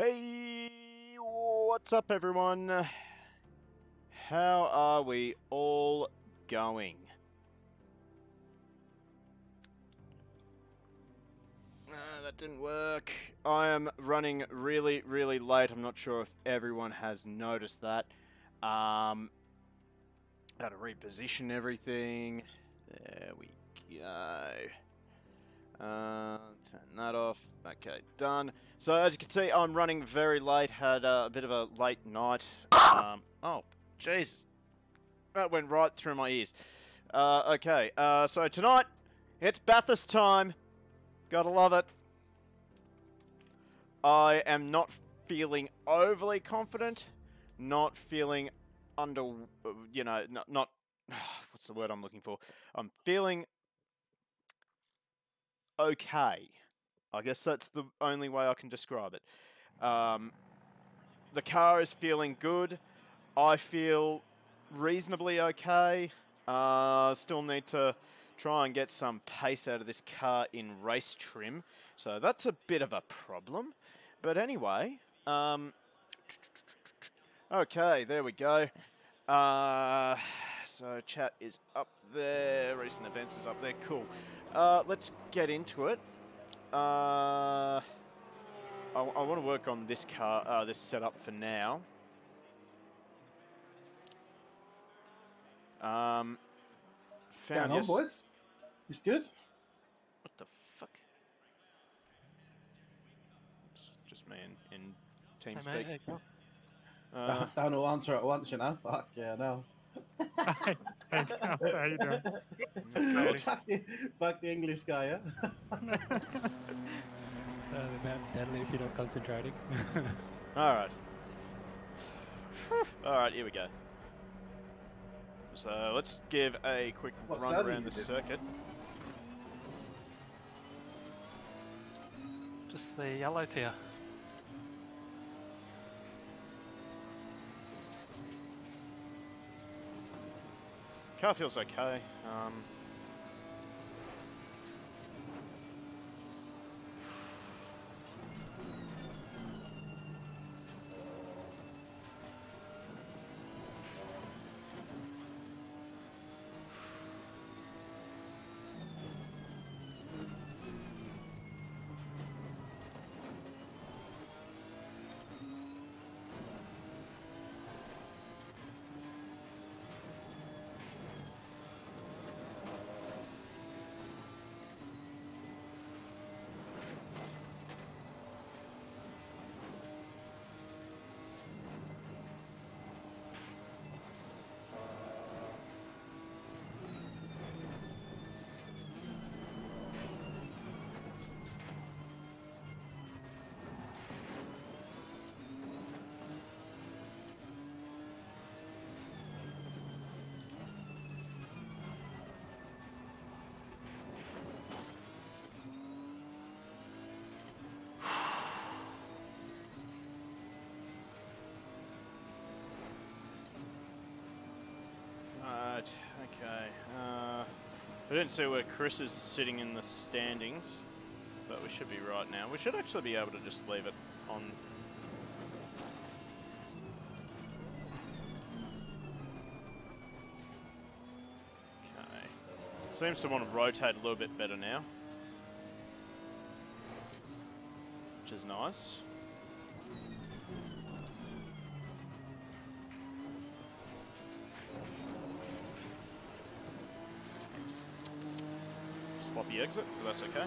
Hey, what's up, everyone? How are we all going? That didn't work. I am running really, really late. I'm not sure if everyone has noticed that. Got to reposition everything. There we go. Turn that off. Okay, done. So as you can see, I'm running very late. Had a bit of a late night. Oh, Jesus. That went right through my ears. Okay, so tonight, it's Bathurst time. Gotta love it. I am not feeling overly confident. Not feeling under... not what's the word I'm looking for? I'm feeling okay. I guess that's the only way I can describe it. The car is feeling good. I feel reasonably okay. Still need to try and get some pace out of this car in race trim. So that's a bit of a problem. But anyway, okay, there we go. So chat is up there. Recent events is up there. Cool. Let's get into it. I want to work on this car, this setup for now. Going on, boys? It's good? What the fuck? It's just me in TeamSpeak. Hey, mate, Don't all answer at once, you know? Fuck yeah, no. hey, how you doing? Fuck the English guy, yeah? The man's deadly if you're not concentrating. Alright. Alright, here we go. So let's give a quick run around the circuit. Just the yellow tier. Car feels okay. Right, okay. I didn't see where Chris is sitting in the standings, but we should be right now. We should actually be able to just leave it on. Okay. Seems to want to rotate a little bit better now, which is nice. Sloppy exit, but that's okay.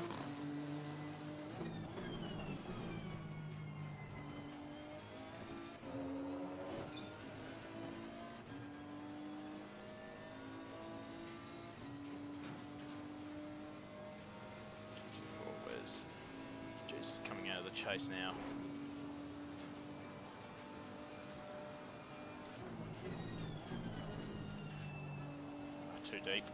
Where's Jesus coming out of the chase now? Too deep.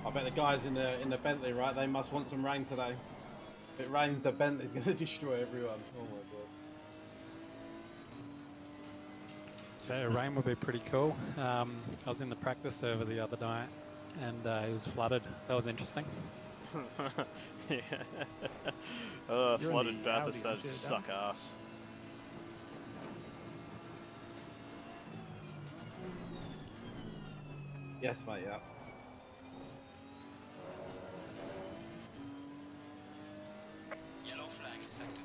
I bet the guys in the Bentley, right? They must want some rain today. If it rains, the Bentley's going to destroy everyone. Oh my god. Yeah, rain would be pretty cool. I was in the practice server the other night, and it was flooded. That was interesting. Yeah. You're in Flooded the Bathurst, Audi, that'd aren't you, suck ass. Yes, mate. Yeah. Yellow flag in sector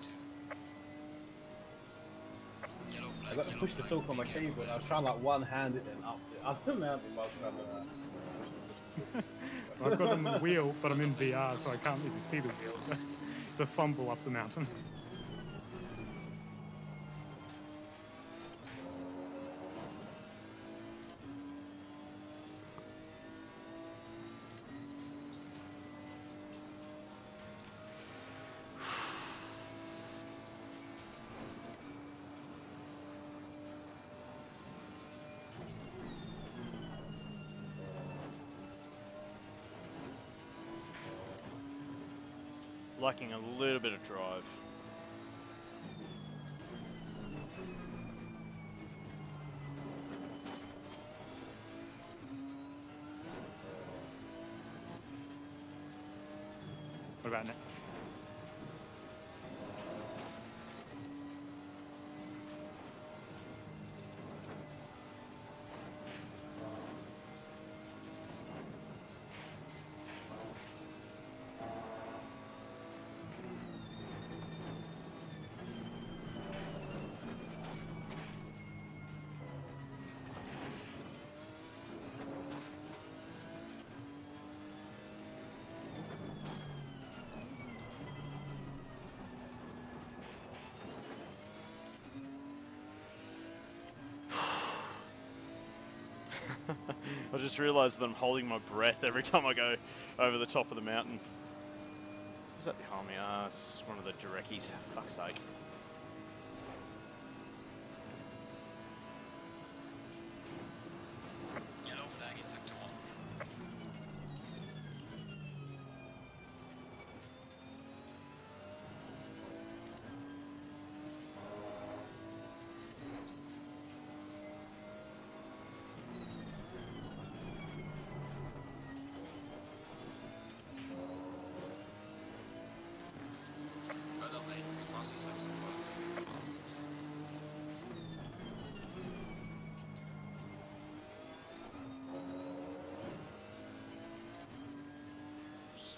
2. Yellow flag. I got to push the talk on my keyboard. I was trying like one-handed and up the mountain while trying to. I've got them on the wheel, but I'm in VR, so I can't even see the wheel. So it's a fumble up the mountain. Lacking a little bit of drive. What about now? I just realised that I'm holding my breath every time I go over the top of the mountain. What's that behind me? Ah, it's one of the Direckies. Fuck's sake. Yellow flag in sector 1. Further lane, the fastest lap so far. So...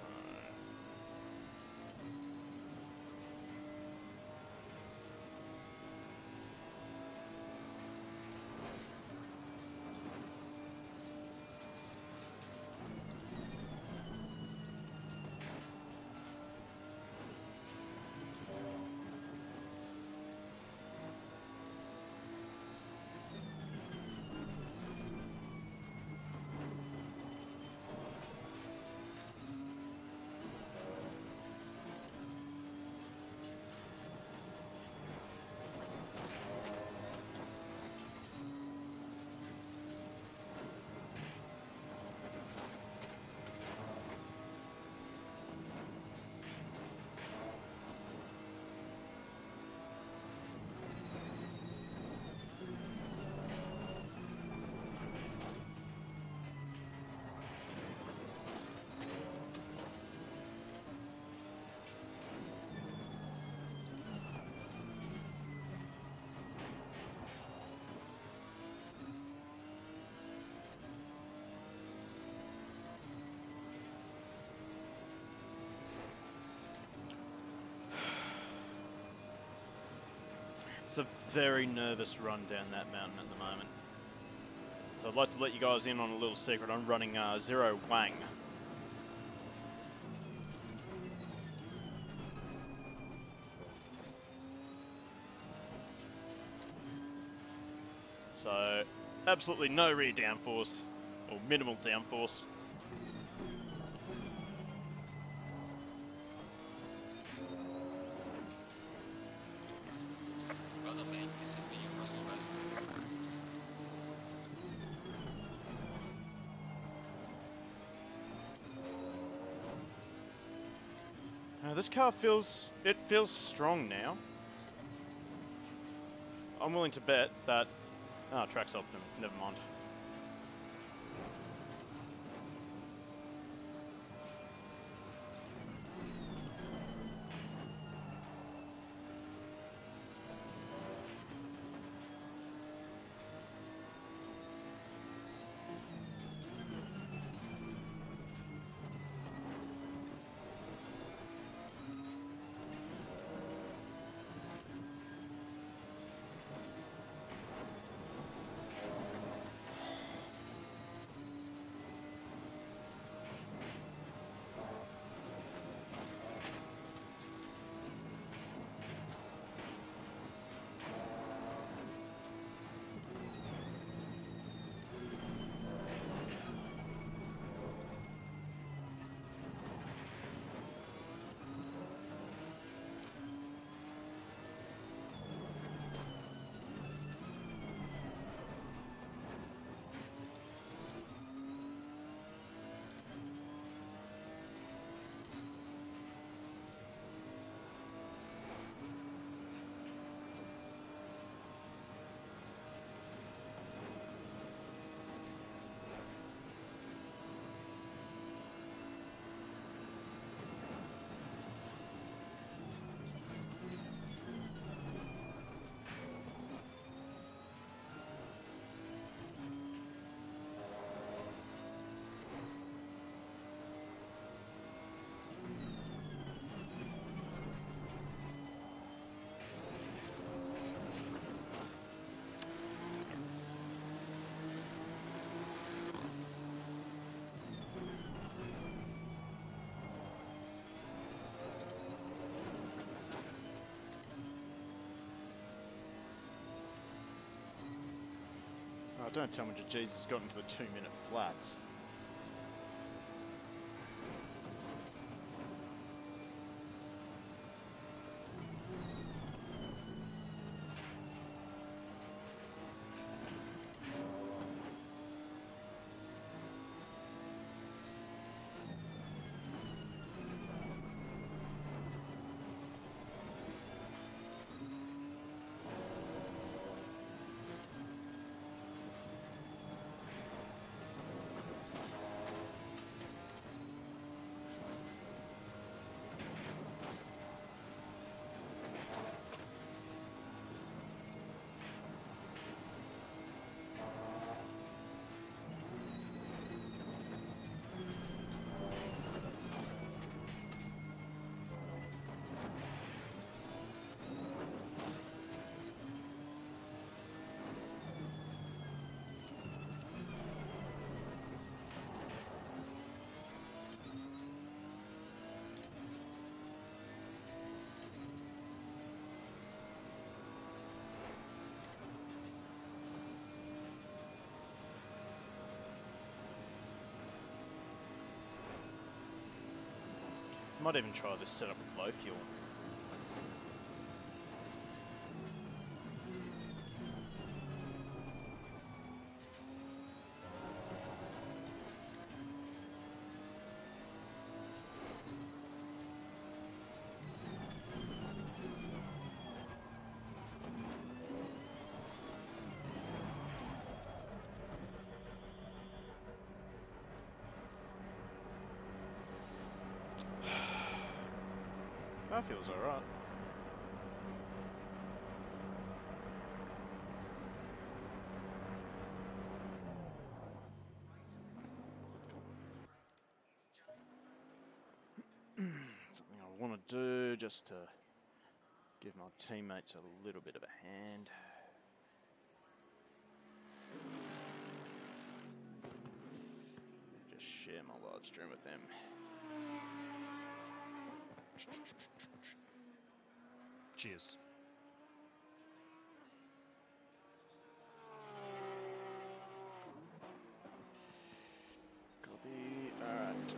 It's a very nervous run down that mountain at the moment. So I'd like to let you guys in on a little secret. I'm running Zero Wang. So absolutely no rear downforce, or minimal downforce. Further lane, this has been your personal best. This car feels strong now. I'm willing to bet that... Oh, track's optimum. Never mind. Oh, don't tell me Jesus got into the 2-minute flats. Might even try this setup with low fuel. That feels alright. Something I want to do just to give my teammates a little bit of a hand. Just share my live stream with them. Cheers. Copy. Alright.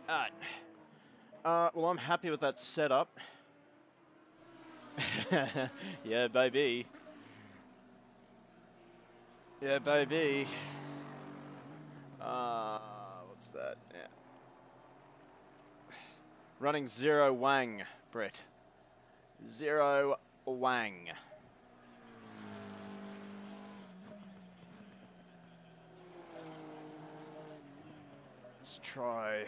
Alright. Well, I'm happy with that setup. Yeah, baby. Yeah, baby. What's that? Yeah. Running 0 Wang, Brett. 0 Wang. Let's try.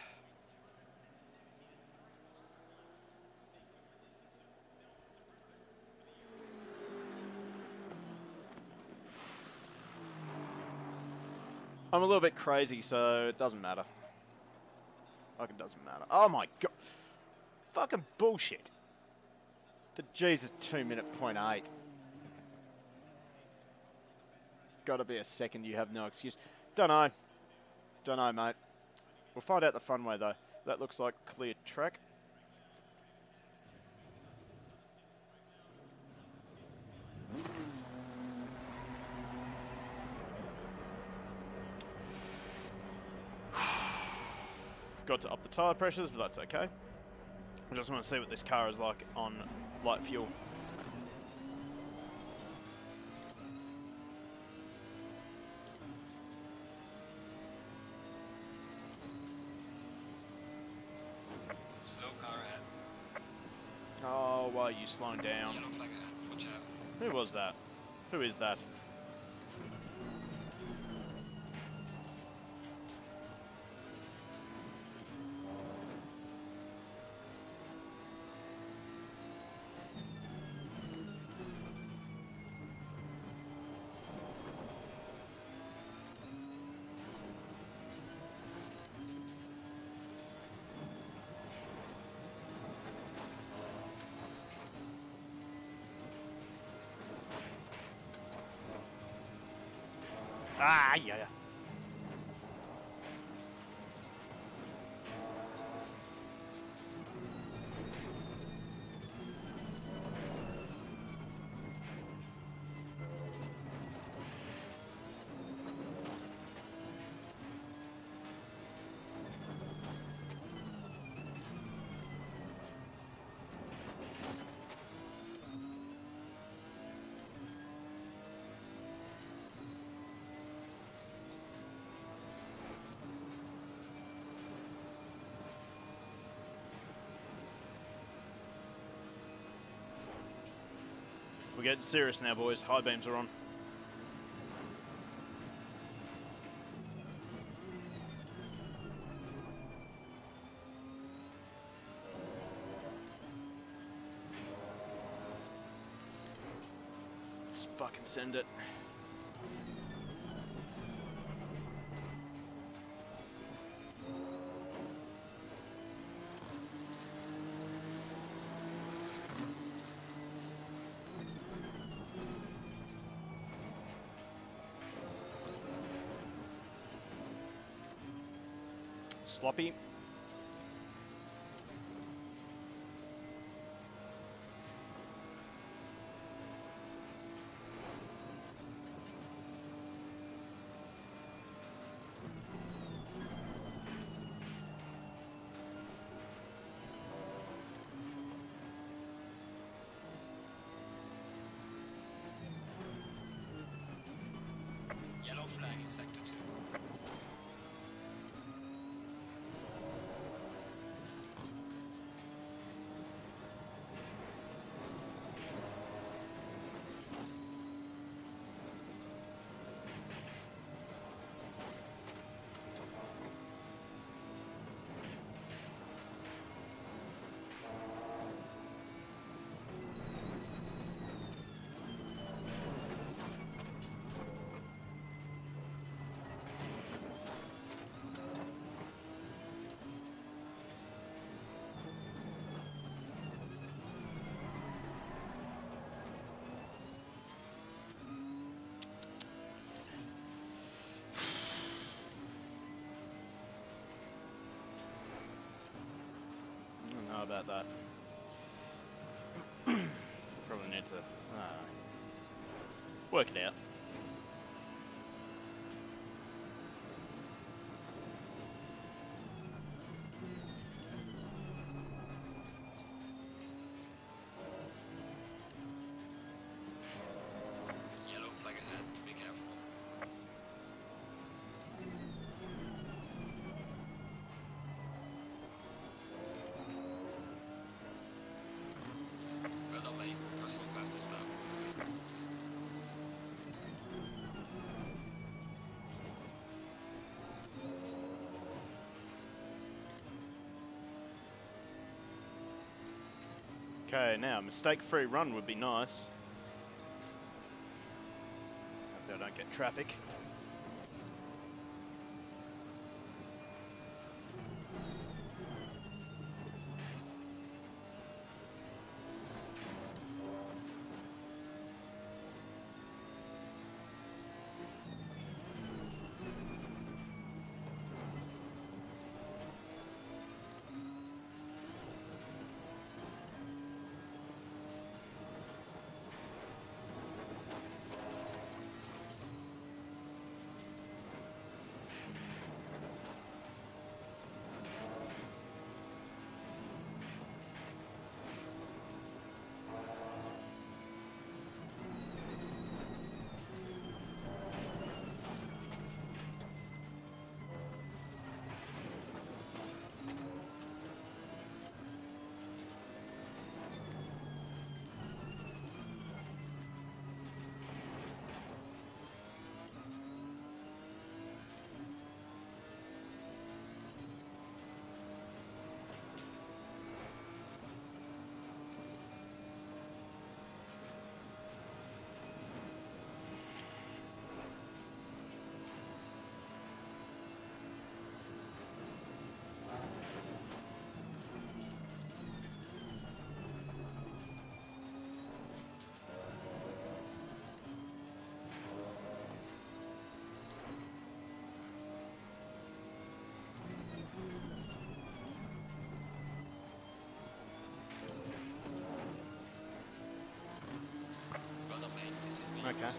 I'm a little bit crazy, so it doesn't matter. Like, it doesn't matter. Oh my god. Fucking bullshit. The Jesus 2-minute .8. It's gotta be a second, you have no excuse. Dunno. Dunno, mate. We'll find out the fun way, though. That looks like clear track. Got to up the tyre pressures, but that's okay. I just want to see what this car is like on light fuel. Slow car ahead. Oh, why are you slowing down? Yellow flag ahead. Watch out. Who was that? Who is that? Ah, yeah. We're getting serious now, boys. High beams are on. Just fucking send it. Sloppy. Yellow flag in sector 2. How about that? Probably need to work it out. Okay, now mistake-free run would be nice. Hopefully I don't get traffic. Brother, mate, this is me. Okay.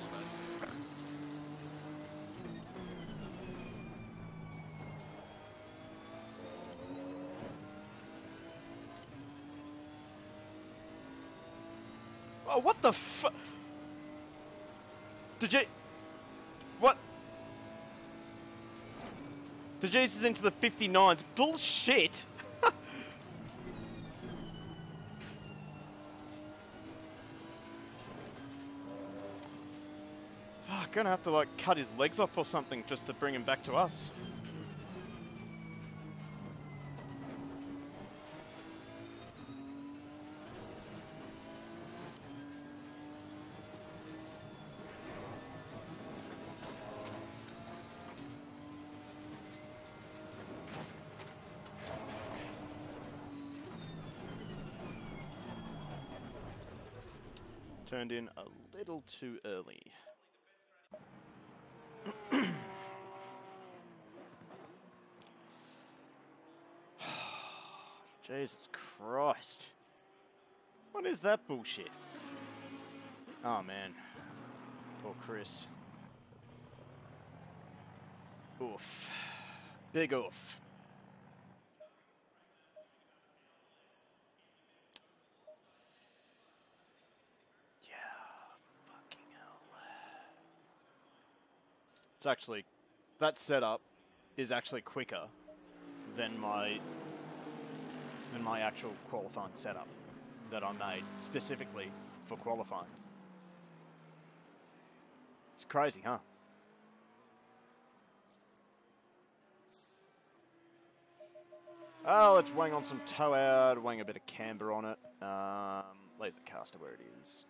Oh, what the fu- Did you... What? The Jesus into the 59s. Bullshit! Fuck, gonna have to, like, cut his legs off or something just to bring him back to us. Turned in a little too early. Jesus Christ. What is that bullshit? Oh man. Poor Chris. Oof. Big oof. Yeah. Fucking hell. It's actually... That setup is actually quicker than my actual qualifying setup that I made specifically for qualifying. It's crazy, huh? Oh, let's wang on some tow out, wang a bit of camber on it. Leave the caster where it is.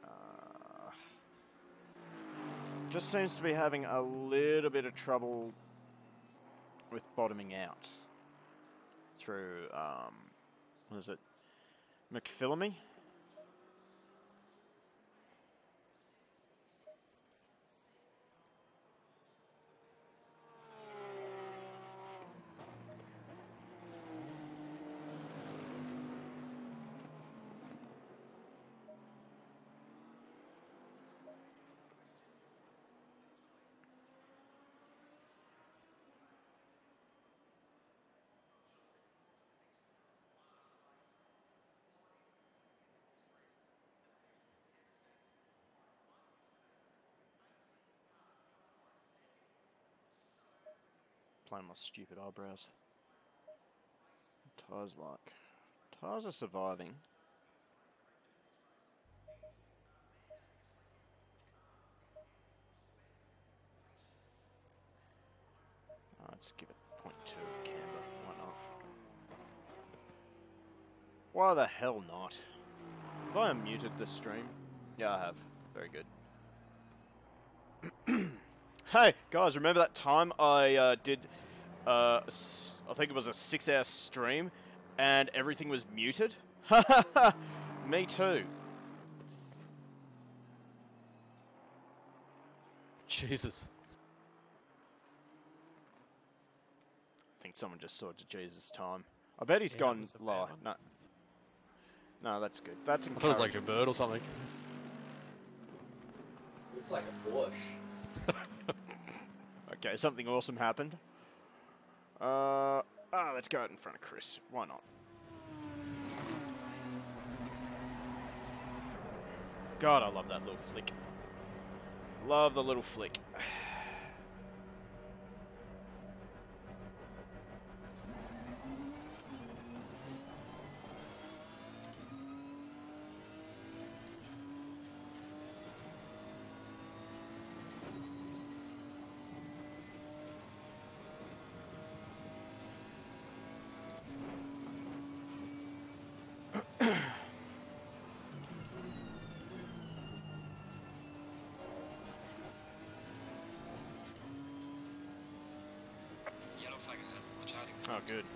Just seems to be having a little bit of trouble with bottoming out through, what is it? McPhillamy? Playing my stupid eyebrows. Tyres like. Tyres are surviving. Let's give it 0.2 of camber. Why not? Why the hell not? Have I unmuted the stream? Yeah, I have. Very good. Hey, guys, remember that time I did, I think it was a 6-hour stream, and everything was muted? Me too. Jesus. I think someone just saw Jesus time. I bet he's Yeah, it gone was a bad live. one. No. No, that's good. That's I thought it was encouraging. like a bird or something. Looks like a bush. Okay, something awesome happened. Let's go out in front of Chris. Why not? God, I love that little flick. Love the little flick. Yellow flag ahead. Watch out in Oh, front. good.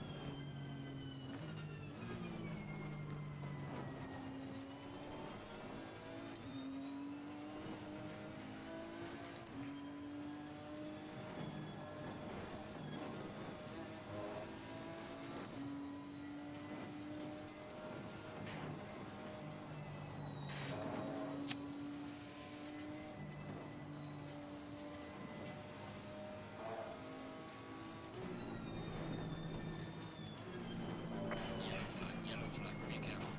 Yellow flag, be careful.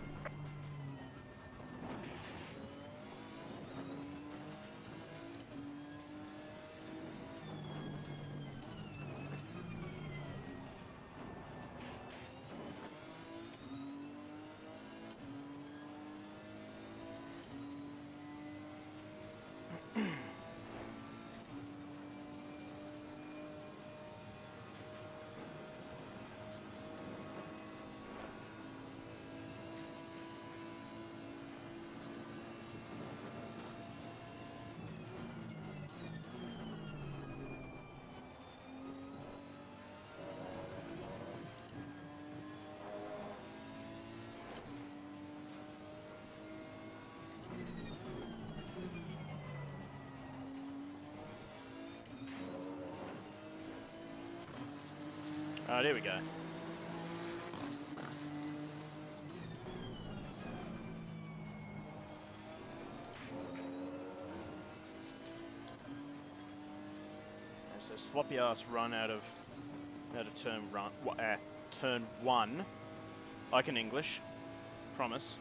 Alright, here we go. So sloppy ass run out of turn one. I can English, promise.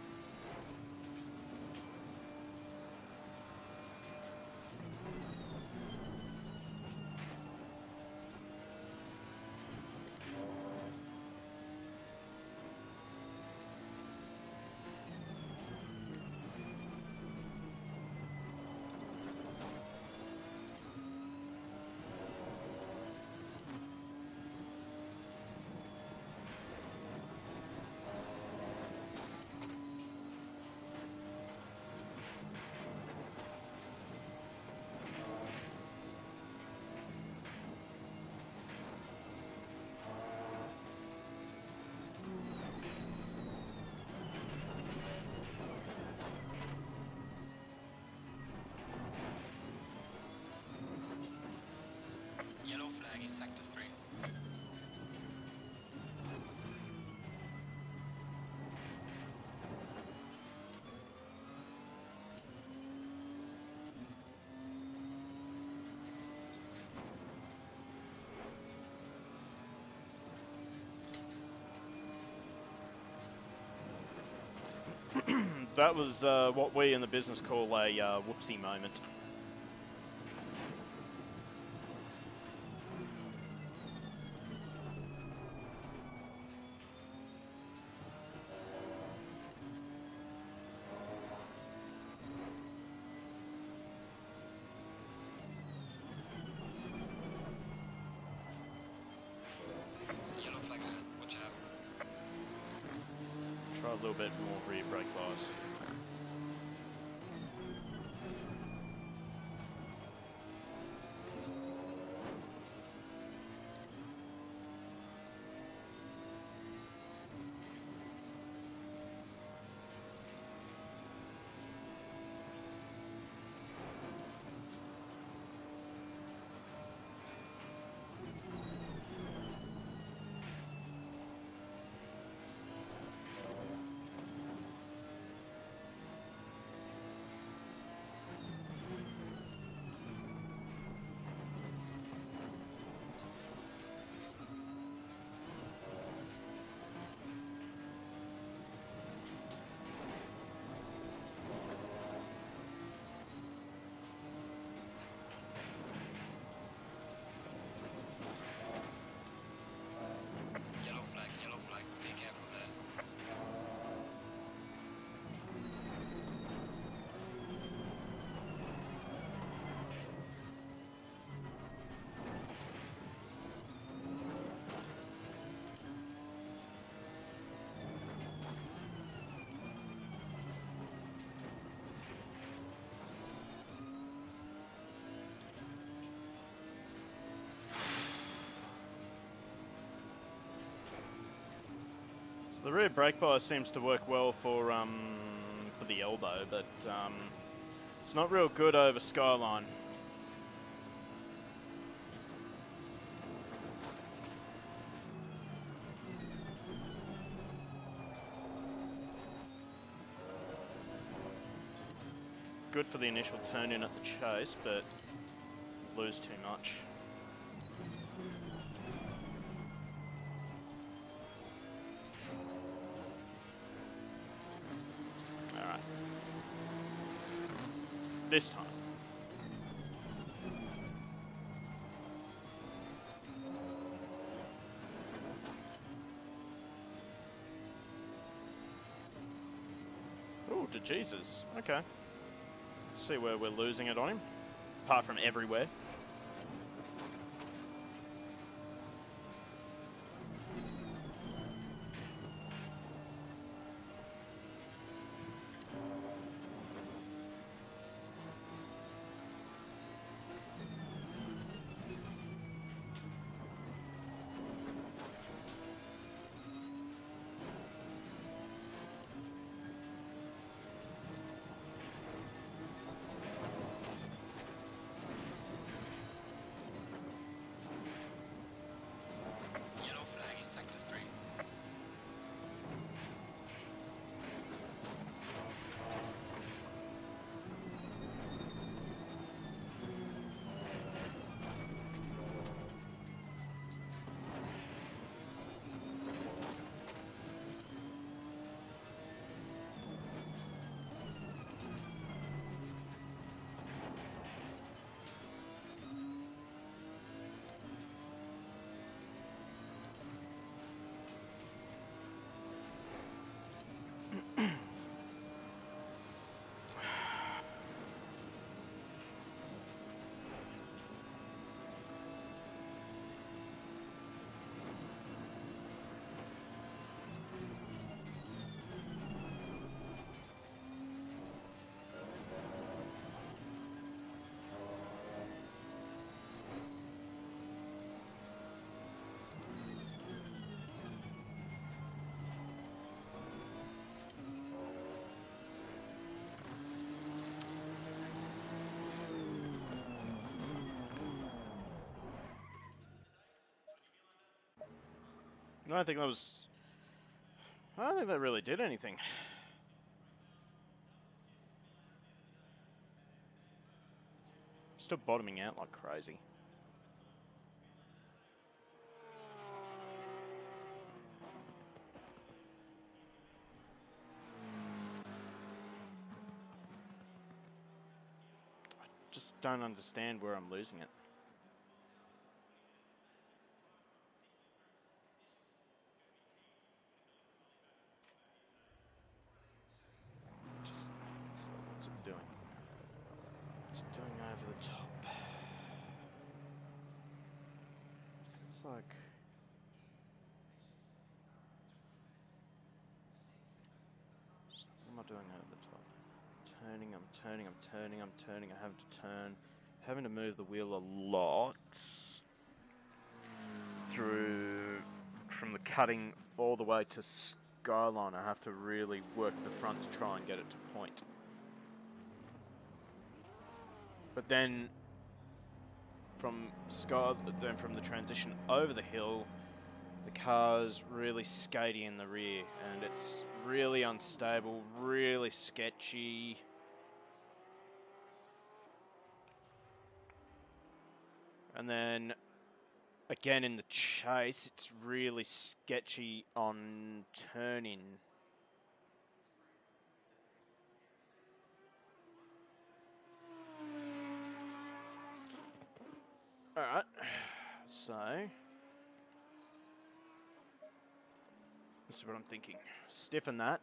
Yellow flag in sector 3. That was what we in the business call a whoopsie moment. Yellow flag ahead. Watch out. Try a little bit more rear brake bias. Yellow flag, be careful there. So the rear brake bias seems to work well for the elbow, but it's not real good over Skyline. Good for the initial turn in at the chase, but lose too much. Alright. This time. Ooh, to Jesus. Okay. See where we're losing it on him, apart from everywhere. Yellow flag in sector 3. I don't think that was... I don't think that really did anything. Still bottoming out like crazy. I just don't understand where I'm losing it. What's it doing? What's it doing over the top? It's like... turning, I'm turning, I'm turning, I'm turning. I have to turn. Having to move the wheel a lot through from the cutting all the way to Skyline. I have to really work the front to try and get it to point. But then from the transition over the hill, the car's really skatey in the rear, and it's really unstable, really sketchy. And then again in the chase, it's really sketchy on turning. Alright, so this is what I'm thinking. Stiffen that.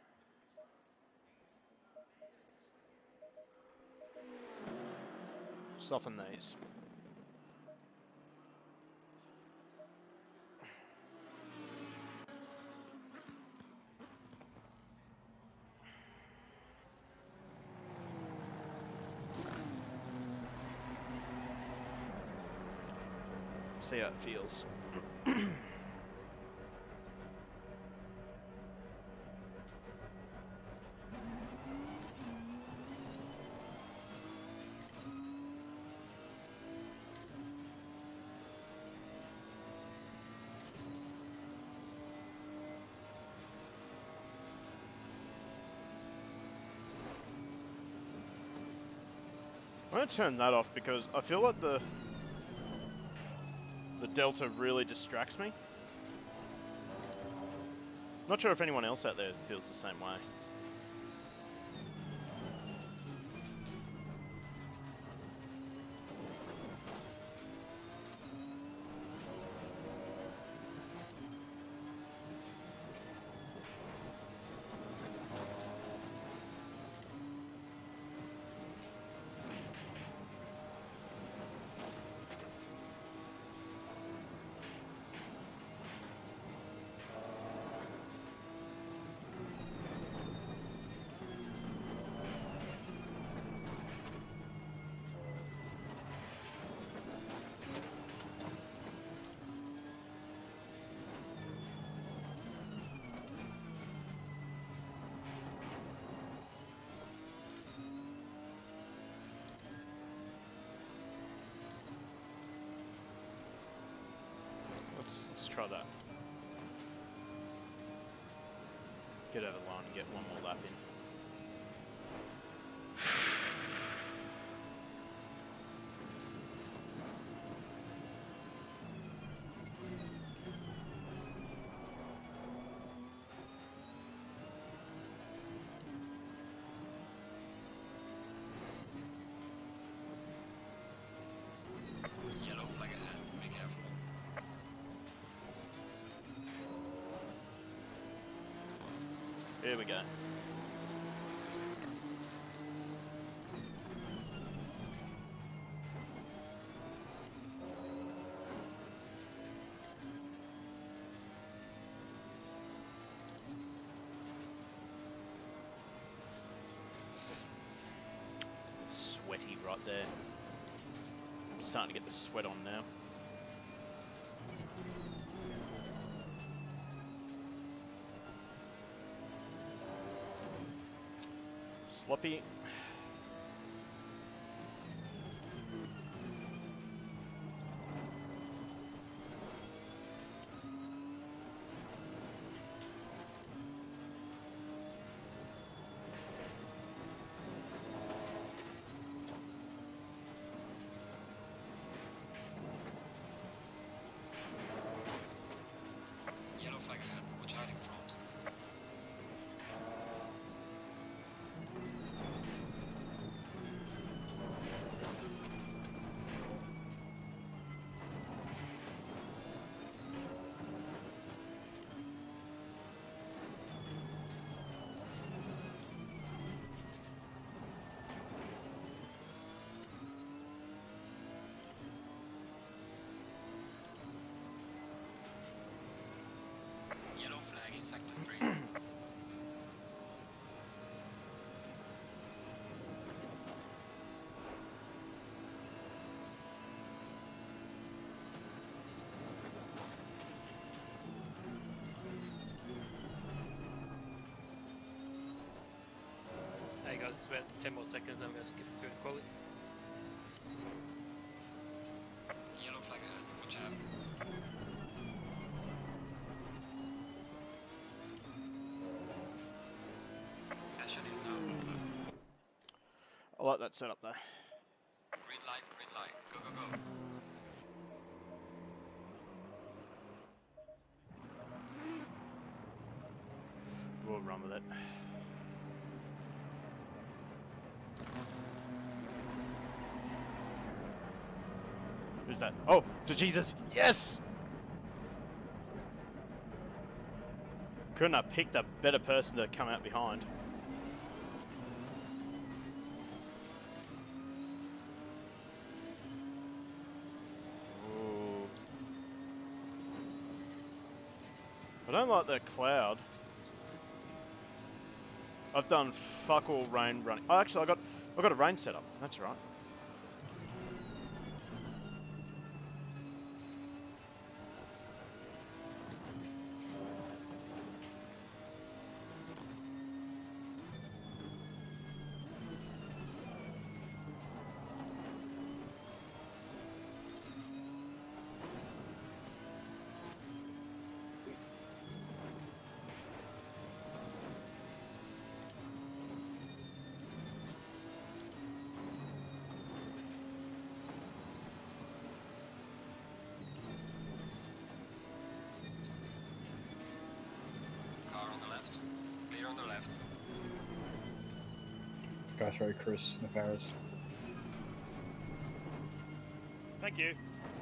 Soften these. See how it feels. I'm going to turn that off because I feel like the Delta really distracts me. Not sure if anyone else out there feels the same way. Let's try that. Get over the line and get one more lap in. Yellow flag ahead, be careful. Here we go. Sweaty right there. I'm starting to get the sweat on now. Sloppy. Yellow flag ahead, watch out in front. about 10 more seconds, then I'm going to skip through the quality. Yellow flag ahead. Watch out. Session is now over. I like that setup there. Green light, green light. Go, go, go. We'll run with it. Who's that? Oh, to Jesus! Yes! Couldn't have picked a better person to come out behind. Ooh. I don't like that cloud. I've done fuck all rain running. Oh, actually, I got a rain setup. That's right. Car on the left. Clear on the left. Guthrie, Chris, Naparis. Thank you.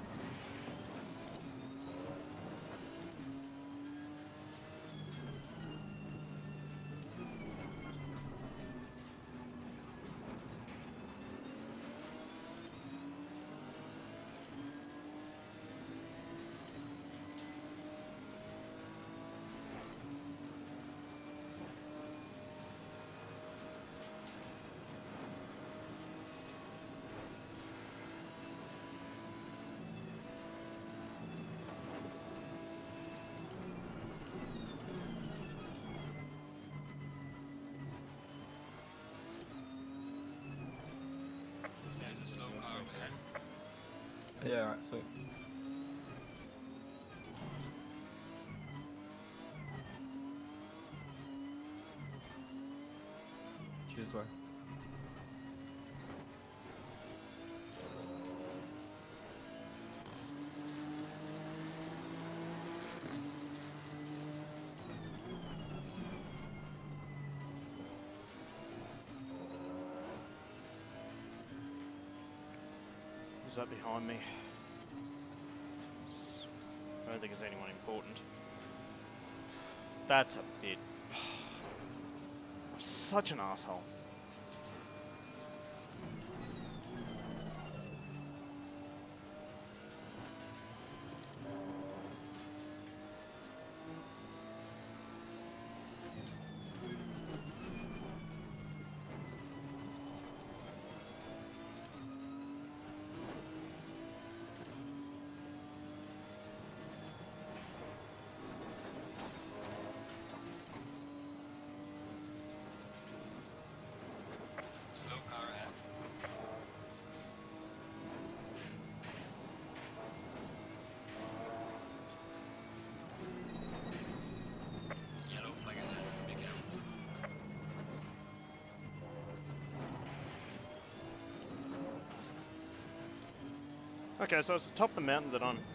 There's a slow car up ahead. Yeah, alright, sweet. Cheers, way. Is that behind me? I don't think there's anyone important. That's a bit... I'm such an asshole. Slow car ahead. Yellow flag ahead. Be careful. Okay, so it's the top of the mountain that I'm...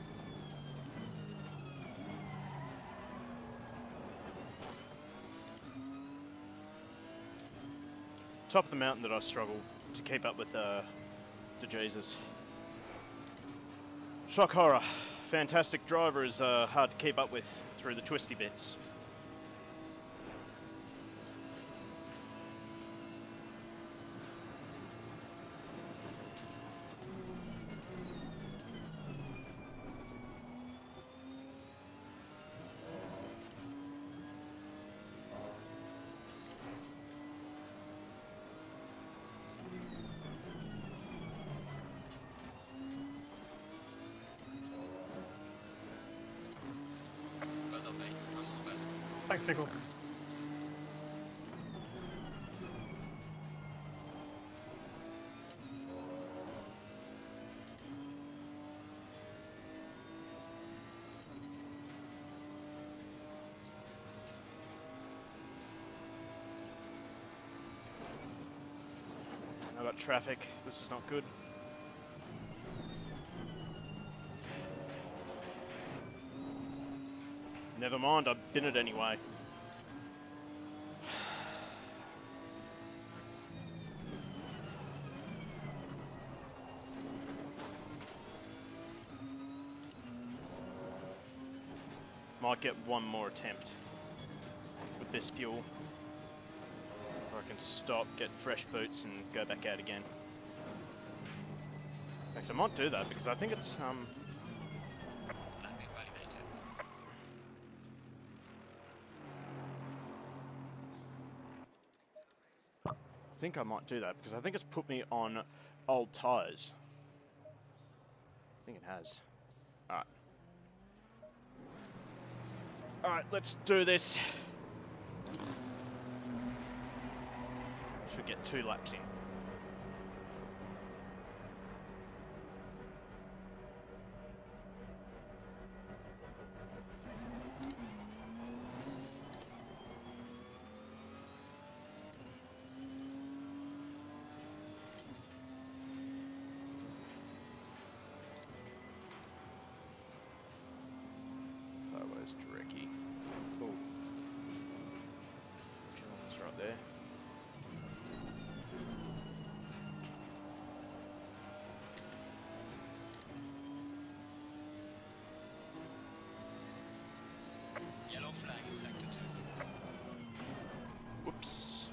Top of the mountain that I struggle to keep up with the Jesus. Shock horror. Fantastic driver is hard to keep up with through the twisty bits. Well done, mate. Personal best. Thanks, Pickle. got traffic. This is not good. Never mind, I've been it anyway. Might get one more attempt with this fuel. Or I can stop, get fresh boots, and go back out again. In fact, I might do that because I think it's Landing validated. I think I might do that because I think it's put me on old tyres. I think it has. Alright. Alright, let's do this. Should get 2 laps in. Where's Drecky? Oh. Gentleman's right there. Yellow flag in sector 2. Whoops.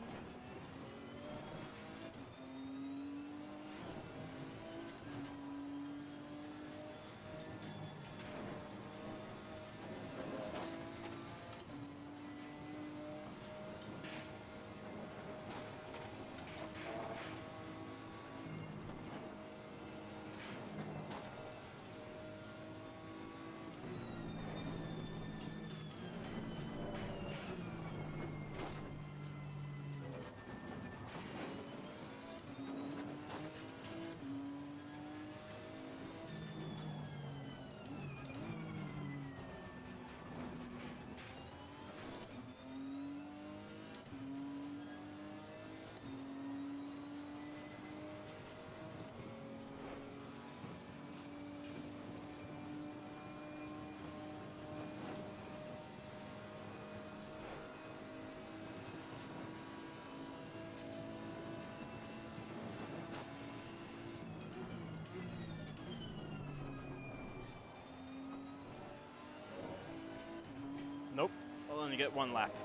Nope, I'll only get 1 lap.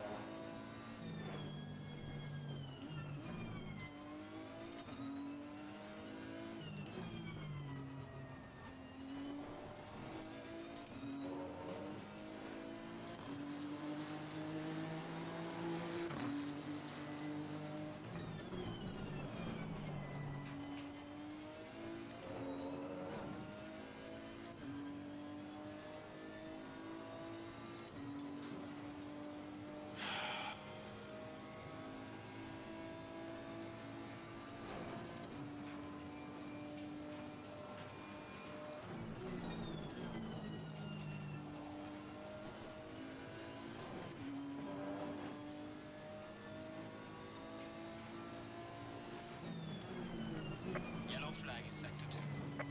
Yellow flag in sector 2.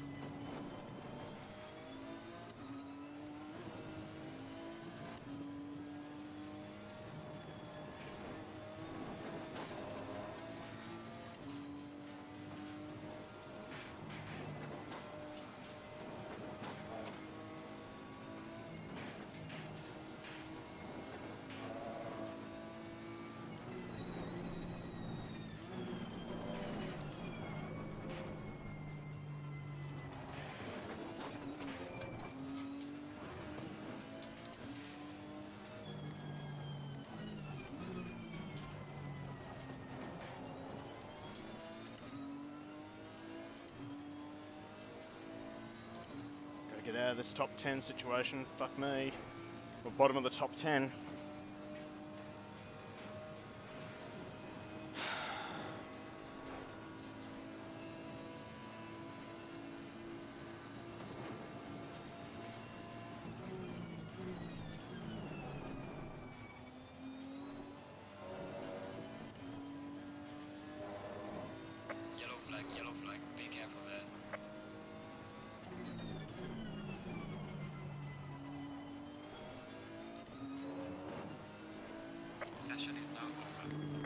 Get out of this top 10 situation. Fuck me. Or bottom of the top 10. Yellow flag Session is now over.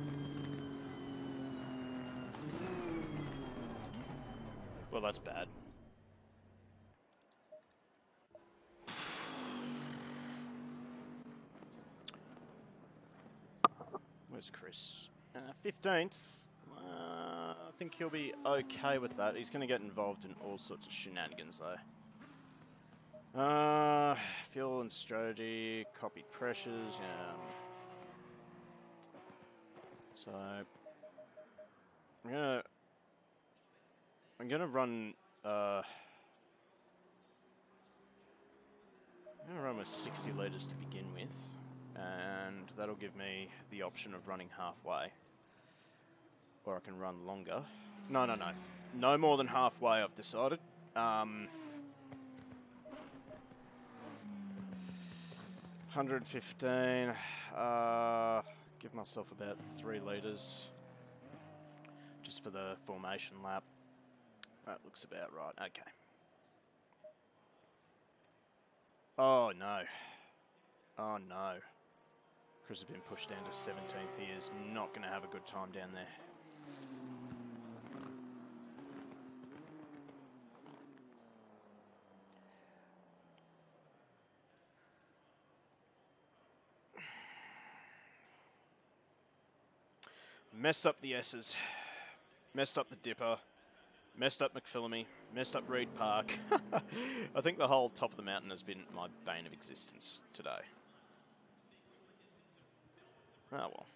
Well, that's bad. Where's Chris? 15th. I think he'll be okay with that. He's going to get involved in all sorts of shenanigans, though. Fuel and strategy, copy pressures, yeah. So I'm gonna run with 60 litres to begin with, and that'll give me the option of running halfway. Or I can run longer. No. No more than halfway, I've decided. 115. Give myself about 3 litres. Just for the formation lap. That looks about right. Okay. Oh no. Oh no. Chris has been pushed down to 17th. He is not going to have a good time down there. Messed up the S's. Messed up the Dipper. Messed up McPhillamy. Messed up Reed Park. I think the whole top of the mountain has been my bane of existence today. Oh well.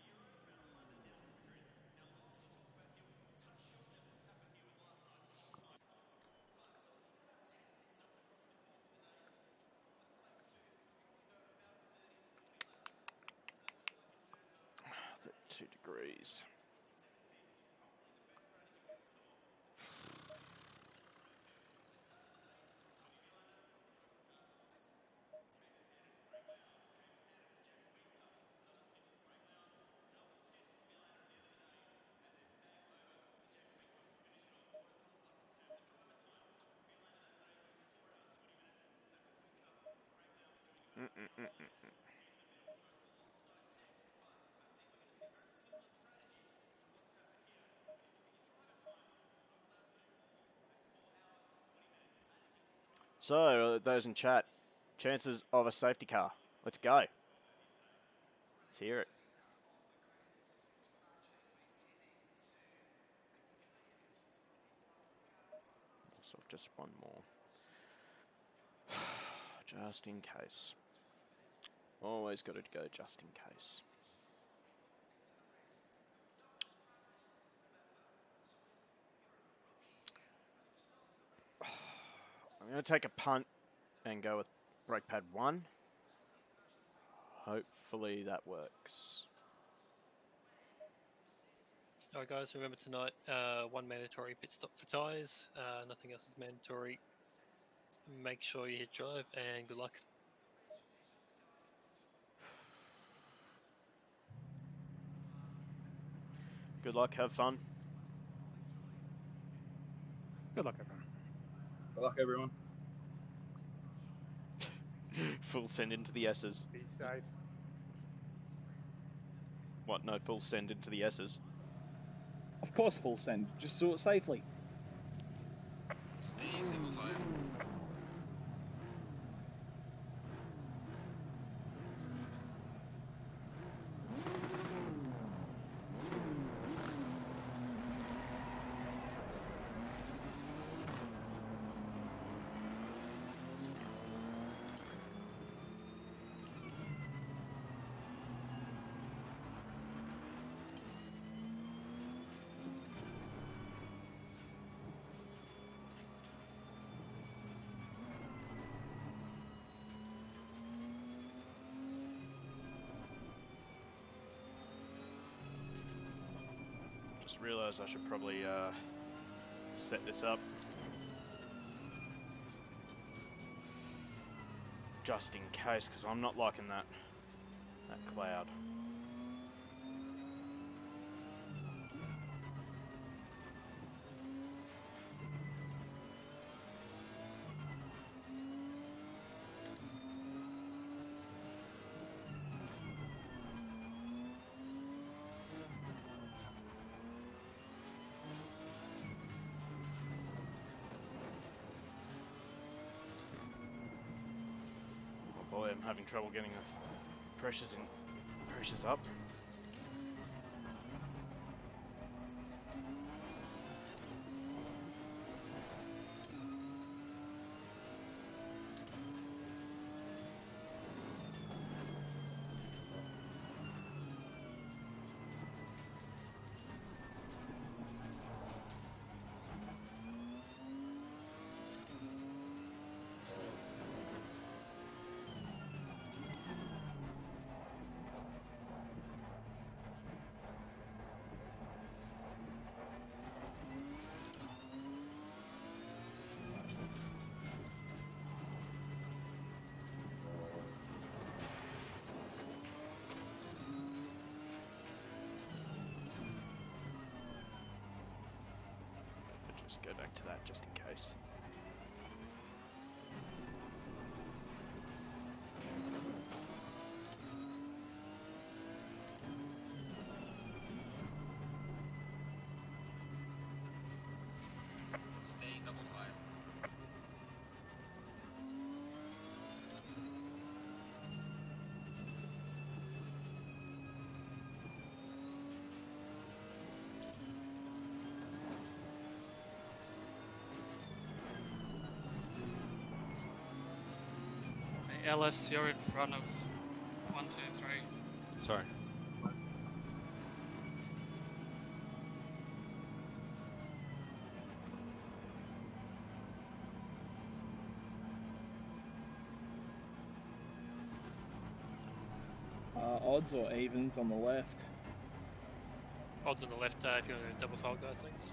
Is it 2 degrees? So, those in chat, chances of a safety car. Let's go. Let's hear it. So just one more. Just in case. Always got to go just in case. I'm going to take a punt and go with brake pad 1. Hopefully that works. Alright guys, remember tonight, 1 mandatory pit stop for tyres, nothing else is mandatory. Make sure you hit drive and good luck. Good luck, have fun. Good luck, everyone. Good luck, everyone. Full send into the S's. Be safe. What, no full send into the S's? Of course, full send. Just do it safely. Stay single file. Just realised I should probably set this up. Just in case, because I'm not liking that cloud. having trouble getting the pressures up. Just go back to that just in case. Stay double file. Ellis, you're in front of 1, 2, 3. Sorry. Odds or evens on the left? Odds on the left if you want to double file, guys, thanks.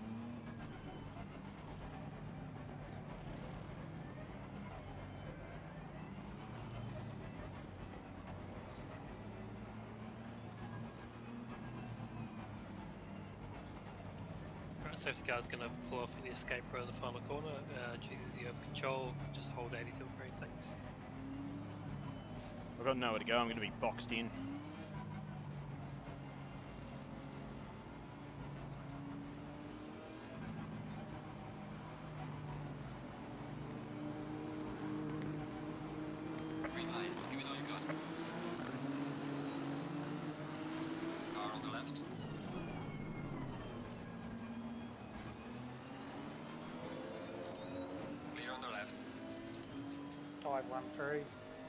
Current safety car is going to pull off at the escape row of the final corner. Jesus, you have control. Just hold 80 till green, thanks. I've got nowhere to go. I'm going to be boxed in. Green light, give it all you got. Car on the left. Clear on the left. 513.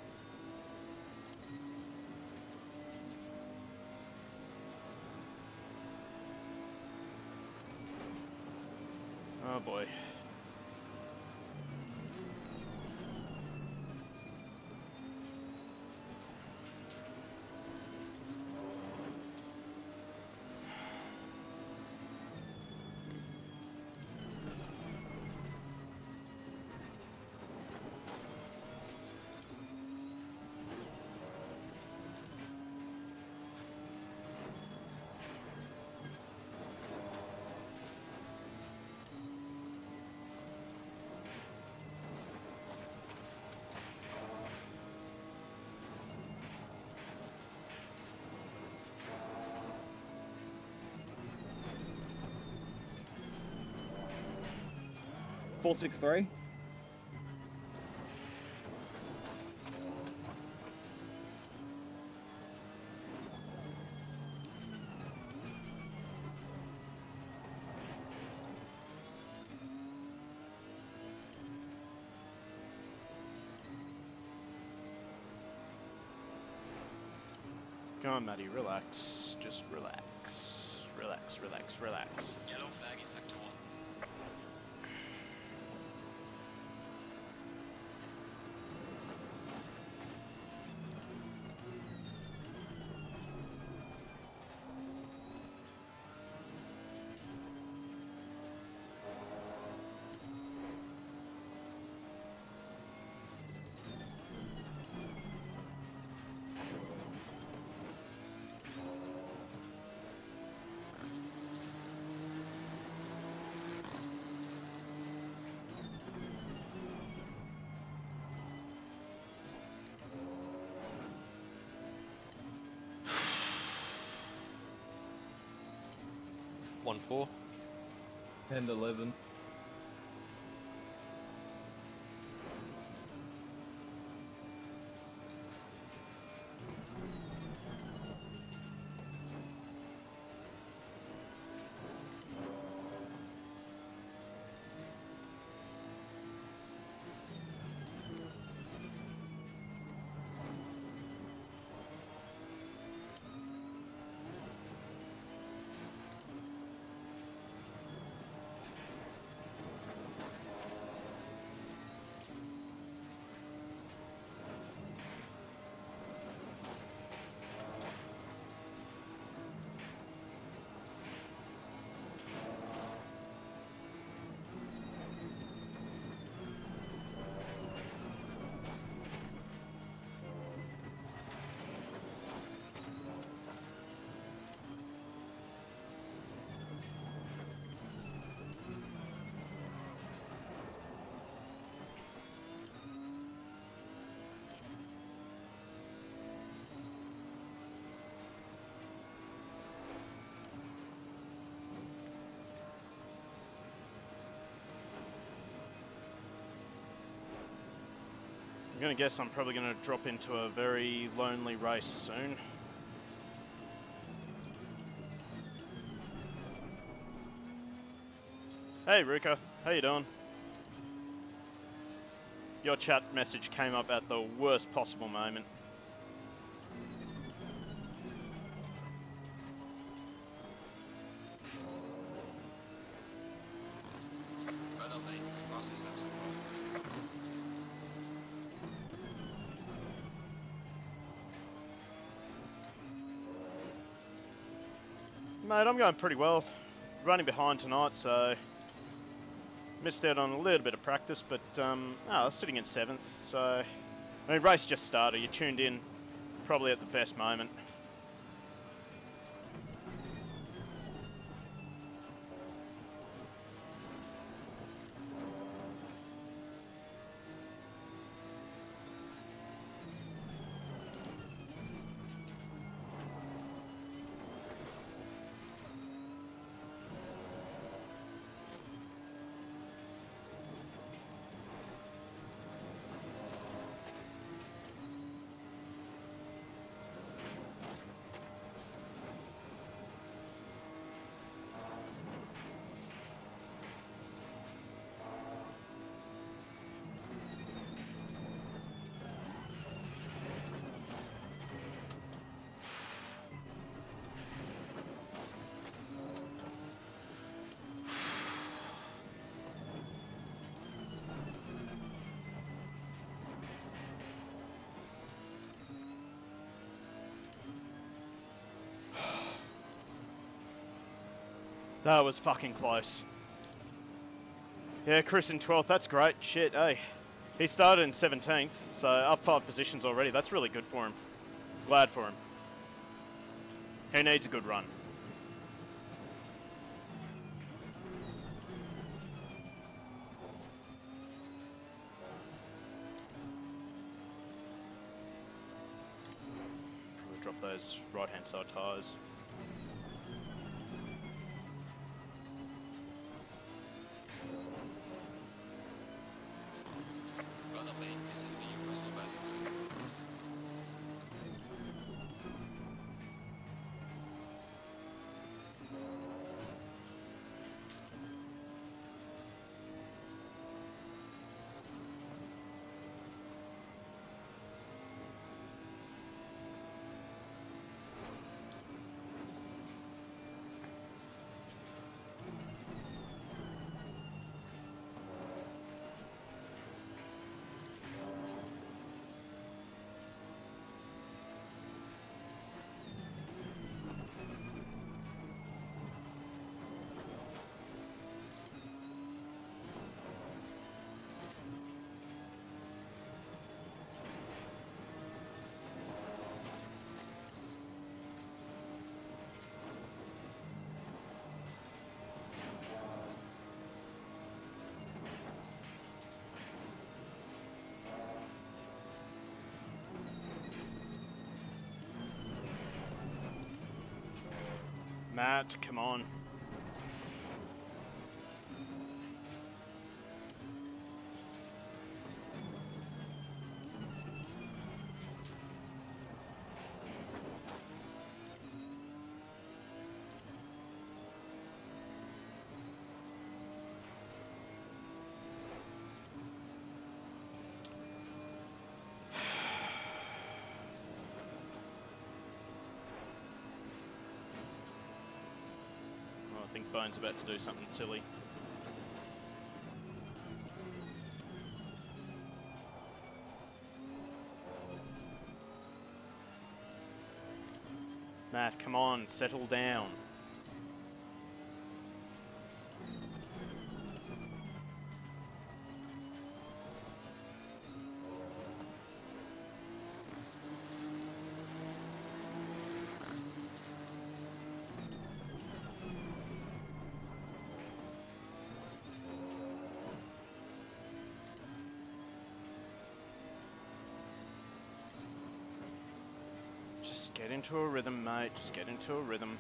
Oh boy. Four 6-3. Come on, Maddie, relax. Just relax. Relax, relax, relax. Yellow flag in sector 1. One 4. 10 11. gonna guess I'm probably gonna drop into a very lonely race soon. Hey Ruka, how you doing? Your chat message came up at the worst possible moment. Well done, mate. Fastest lap so far. Mate, I'm going pretty well. Running behind tonight, so missed out on a little bit of practice, but I was sitting in 7th, so I mean, race just started. You tuned in probably at the best moment. That was fucking close. Yeah, Chris in 12th, that's great. Shit, hey. He started in 17th, so up 5 positions already. That's really good for him. Glad for him. He needs a good run. Probably drop those right-hand side tyres. Well done, mate. This has been your personal best. Matt, come on. I think Bone's about to do something silly. Matt, come on, settle down. Just get into a rhythm, mate. Just get into a rhythm.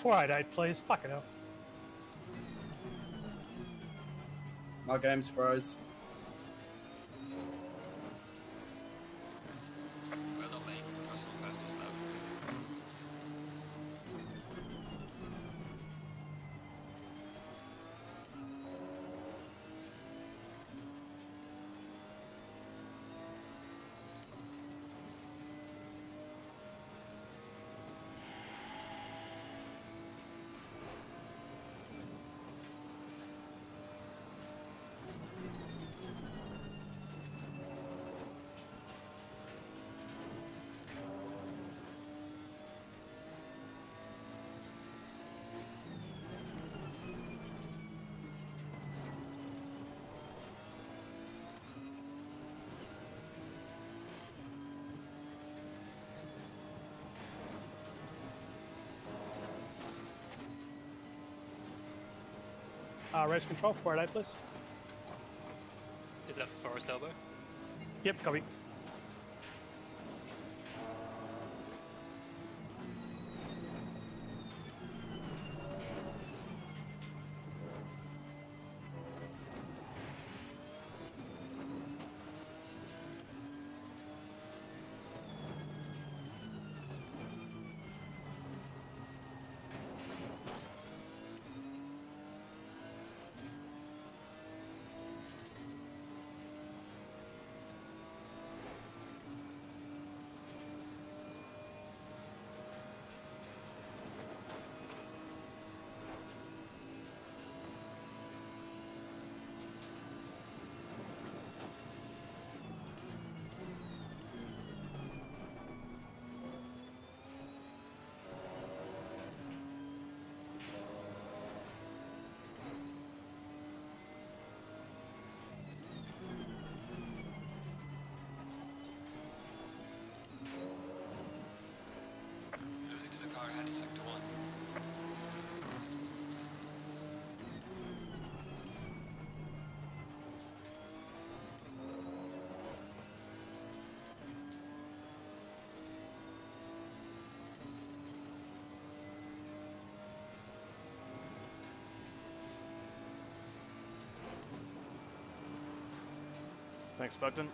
488, please. Fuck it up. My game's froze. Well done, mate. Personal fastest lap. Race control, 488, please. Is that for Forest Elbow? Yep, copy. Losing to the car handy sector 1. Thanks, Bogdan.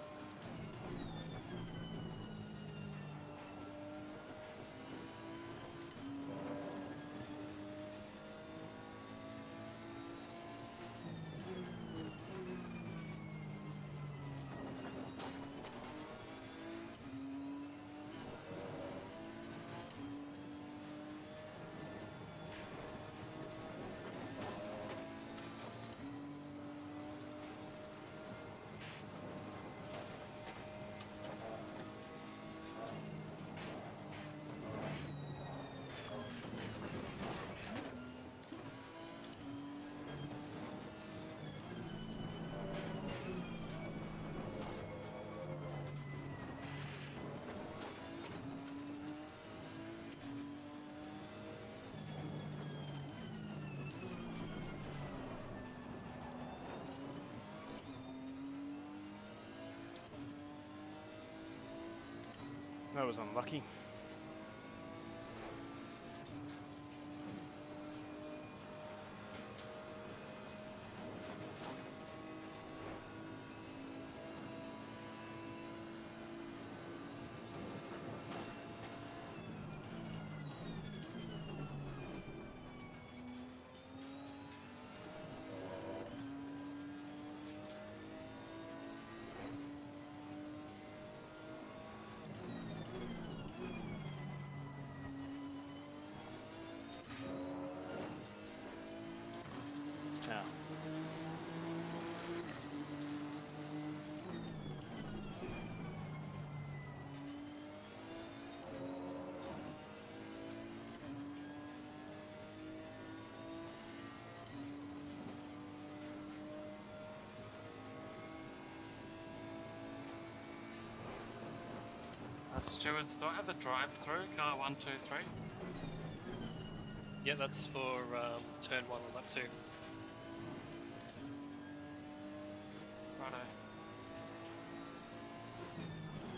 That was unlucky. Yeah. Stewards, do I have a drive-through? Car 1, 2, 3? Yeah, that's for turn 1 on lap 2. Righto.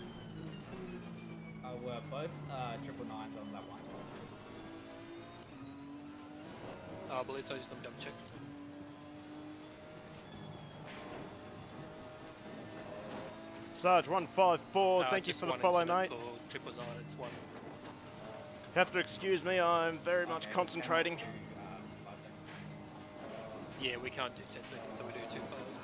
We're both 999s on that one. I believe so, just let me double check. Sarge 154, thank you just for the one follow, incident mate. For 999, it's one. You have to excuse me, I'm very much concentrating. Yeah, we can't do 10 seconds, so we do 2 fires.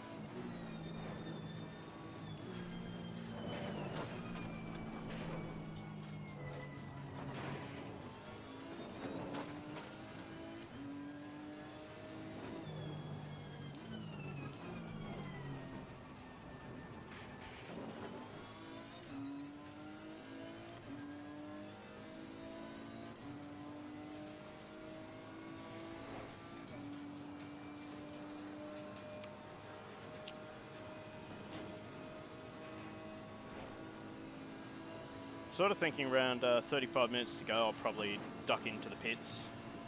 Sort of thinking around 35 minutes to go, I'll probably duck into the pits.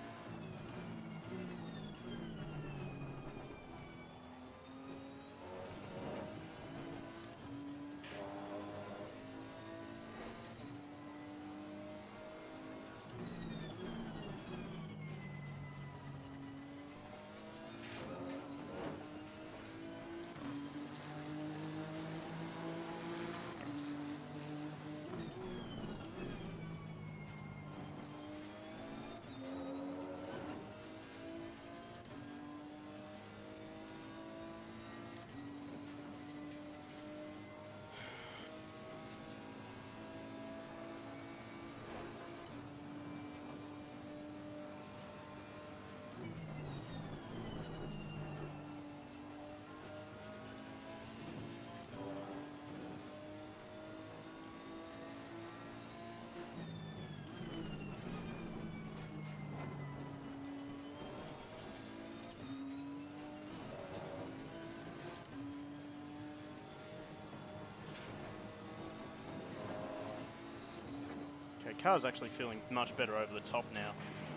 Okay, car's actually feeling much better over the top now.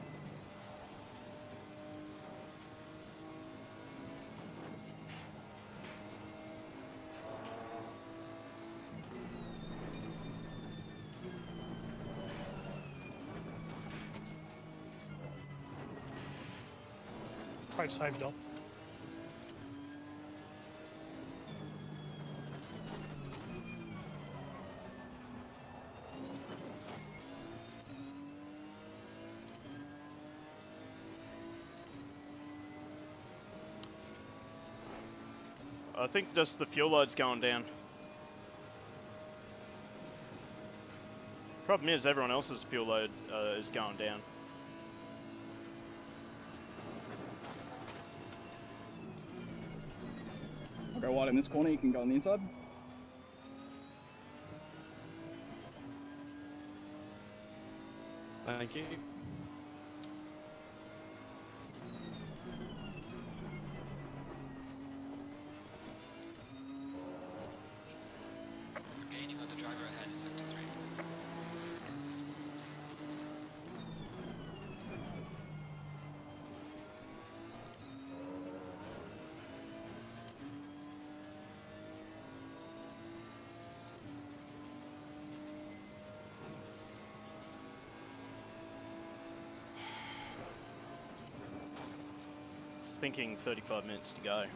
Quite saved up. I think just the fuel load's going down. Problem is, everyone else's fuel load is going down. I'll go wide in this corner, you can go on the inside. Thank you. Gaining on the driver ahead, sector 3. Just thinking 35 minutes to go.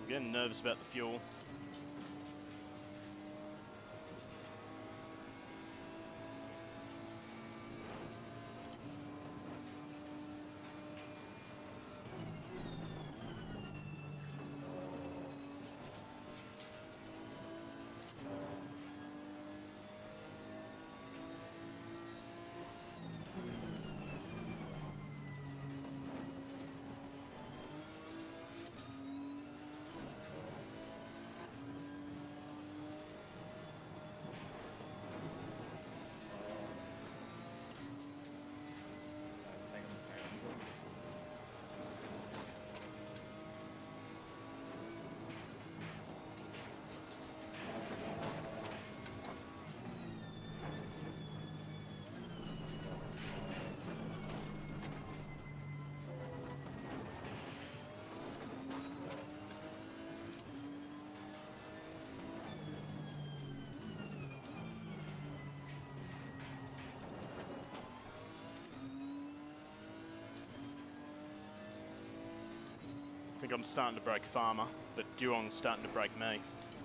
getting nervous about the fuel. I think I'm starting to break Farmer, but Duong's starting to break me.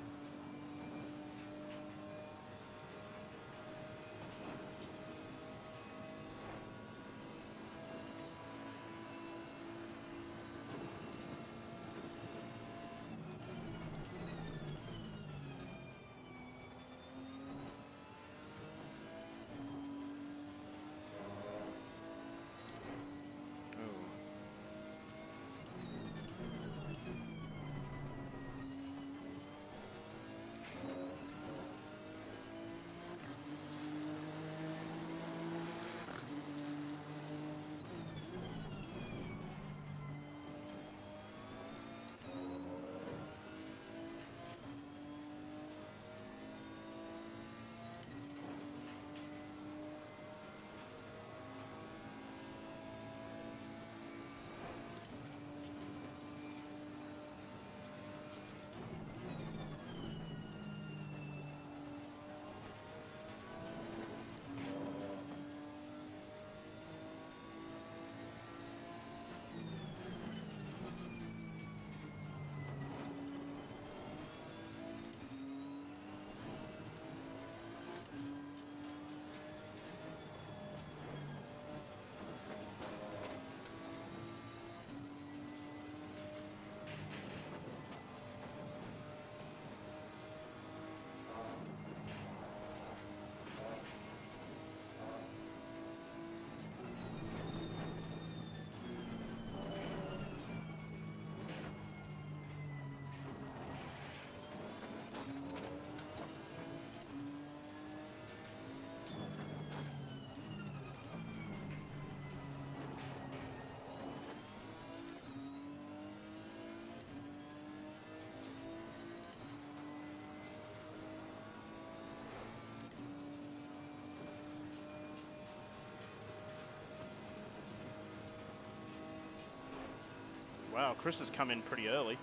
Wow, Chris has come in pretty early.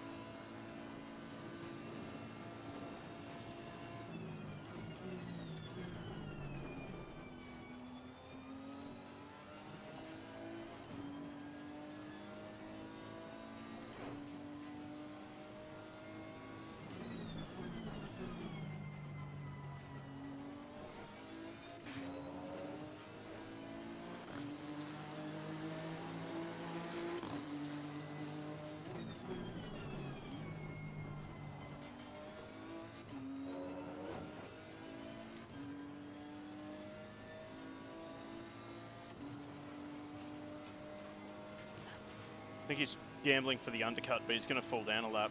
I think he's gambling for the undercut, but he's going to fall down a lap.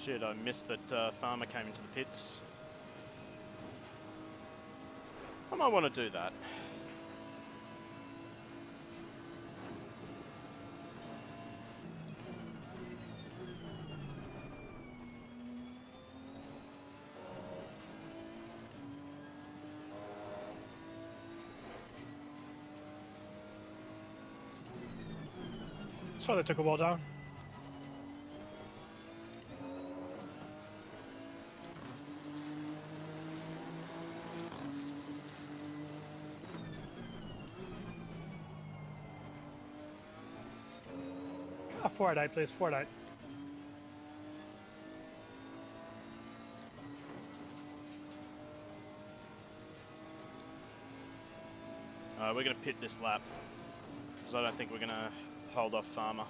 Shit, I missed that farmer came into the pits. I might want to do that. So they took a while down. Ah, 488, please. 488. We're going to pit this lap. Because I don't think we're going to hold off farmer.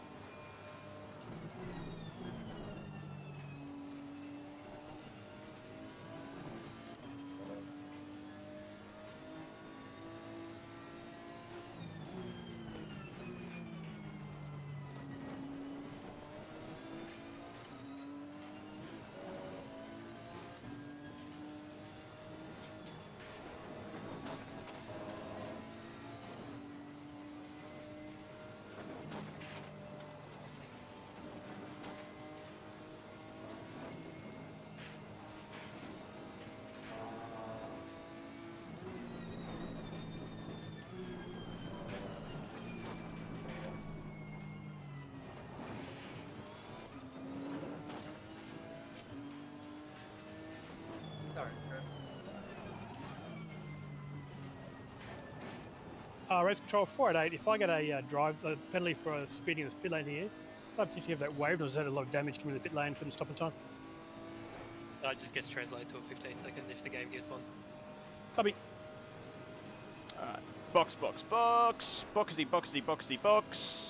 Race control 488. If I get a penalty for speeding in this pit lane here, I don't think you have that waived, or is that a lot of damage coming to the pit lane from the stop and time? It just gets translated to a 15-second if the game gives one. Copy. Alright. Box, box, box. Boxity, boxity, boxity, box.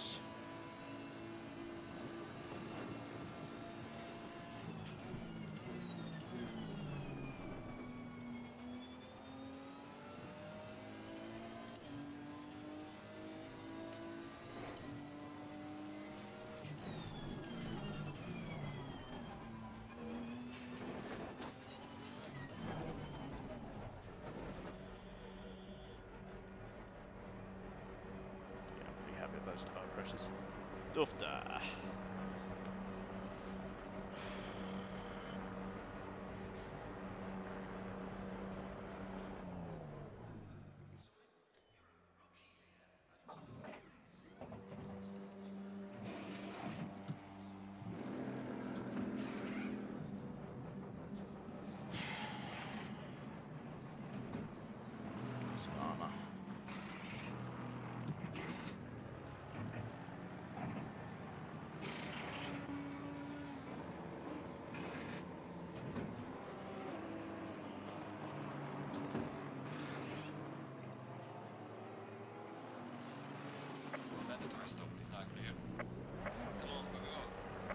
Those tire pressures. Dufta. Mandatory stop is not clear. Come on, go, go.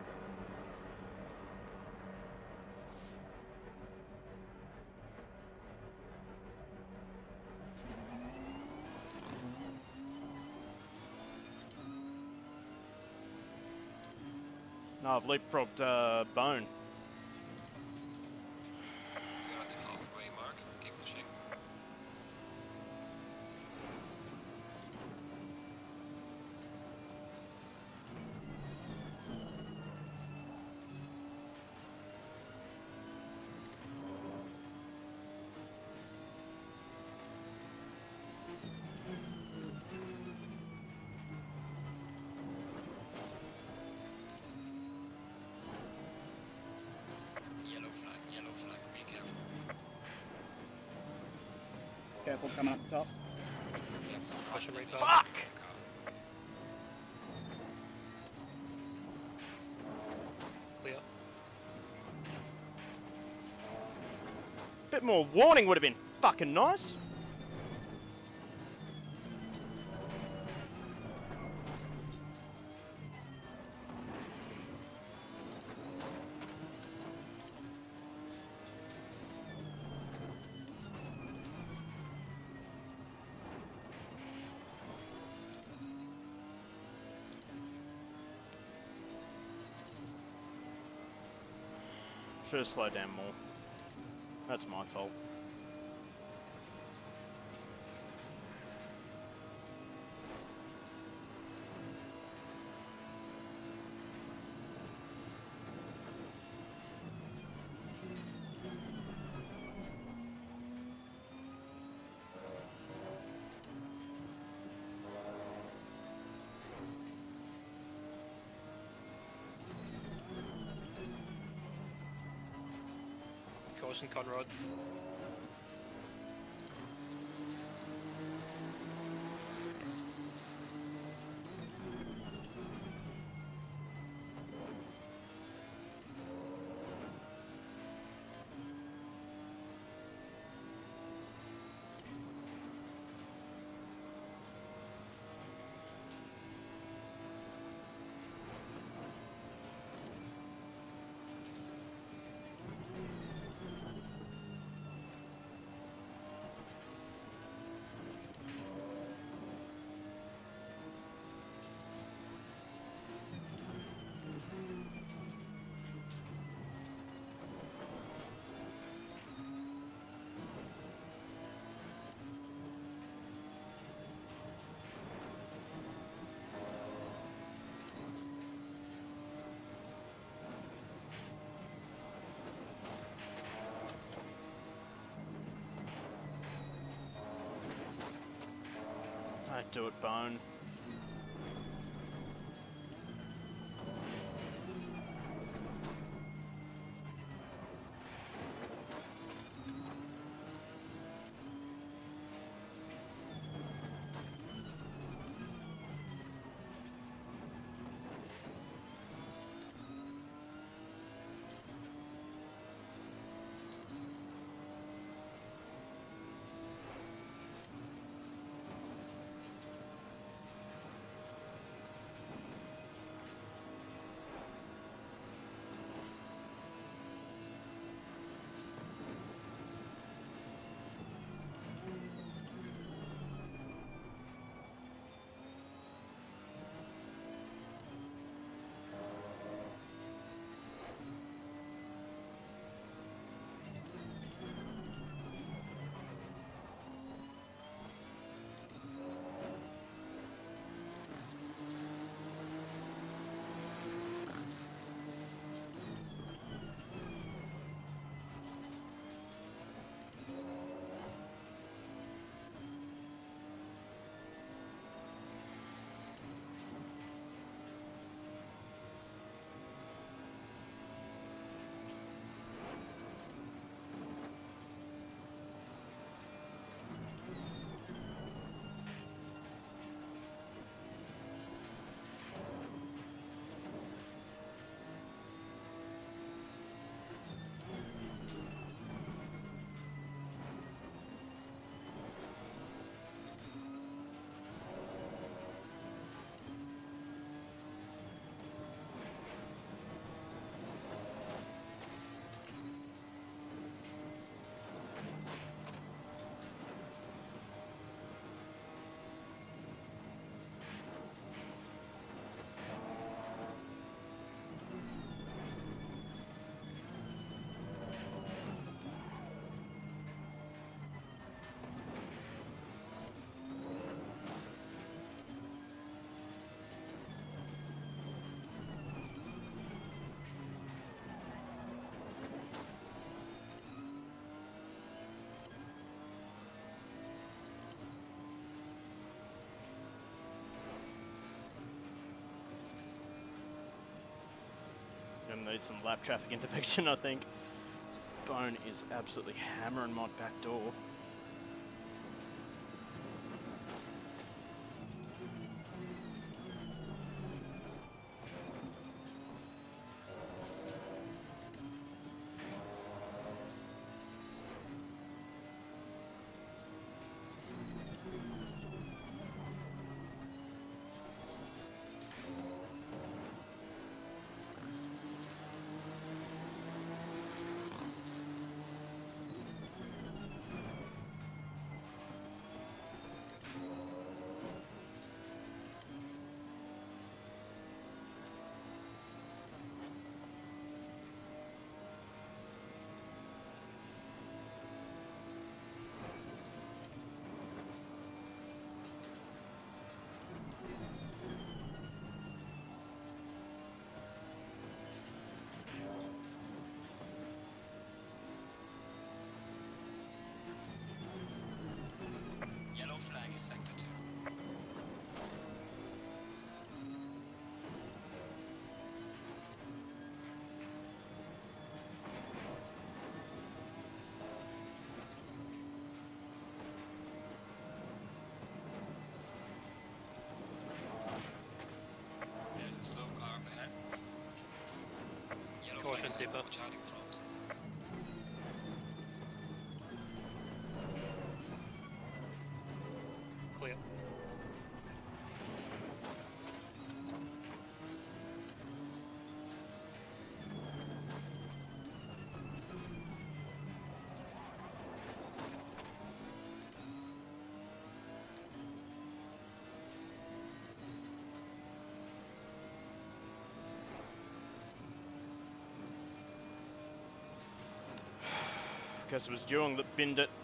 No, I've leapfrogged Bone. You're at the halfway mark. Keep pushing. Yellow flag, be careful. Careful coming up the top. Russian repo. Fuck! Clear. Bit more warning would have been fucking nice. Should have slowed down more. That's my fault. Caution, Conrad. Don't do it, Bone. Gonna need some lap traffic intervention, I think. Bone is absolutely hammering my back door. Dipper. Charging front. Clear. Guess it was Jung that binned it.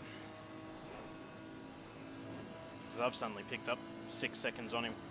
'Cause I've suddenly picked up 6 seconds on him.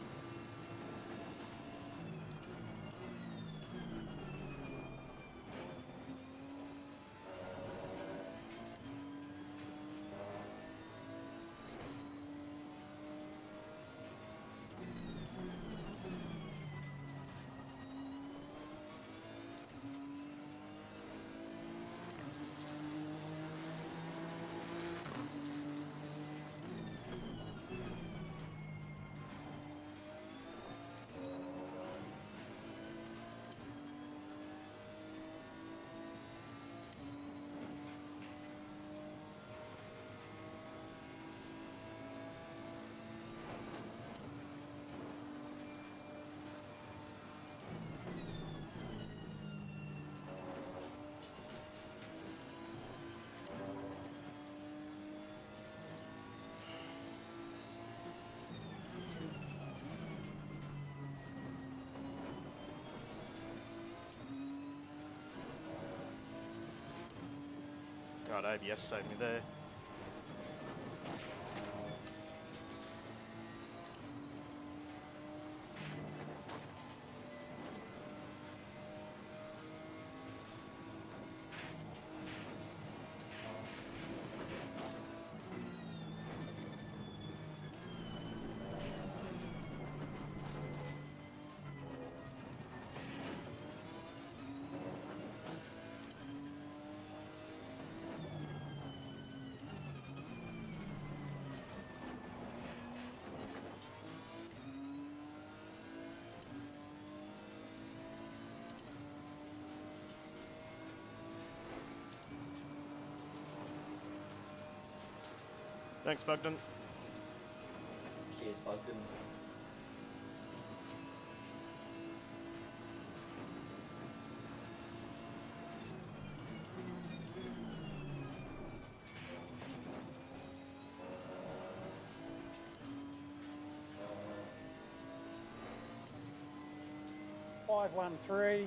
God, ABS saved me there. Thanks, Bogdan. Cheers, Bogdan. Five, 1, 3.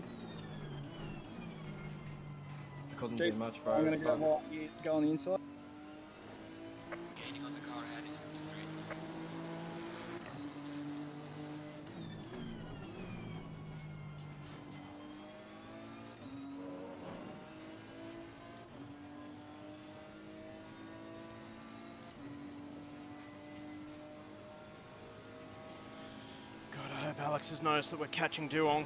Couldn't do much, bro. I'm gonna Stuck. go, go on the inside. Gaining on the car ahead is 73. God, I hope Alex has noticed that we're catching Duong.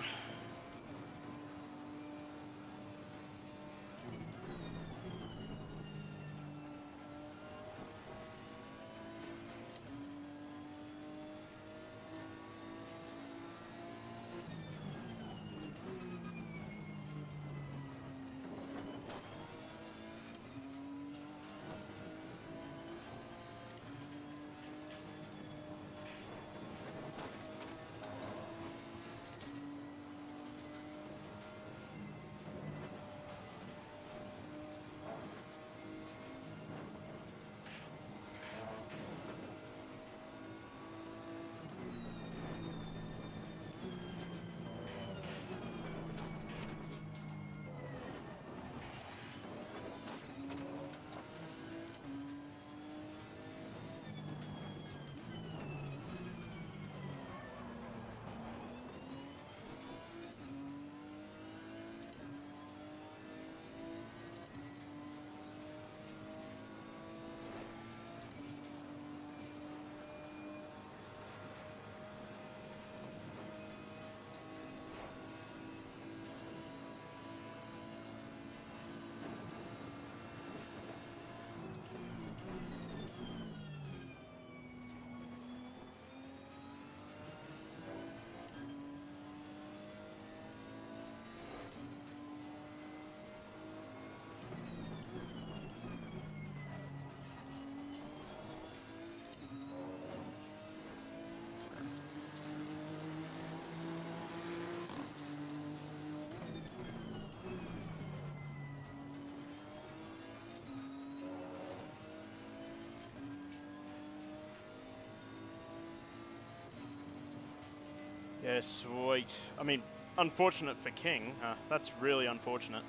Yeah, sweet. I mean, unfortunate for King. That's really unfortunate.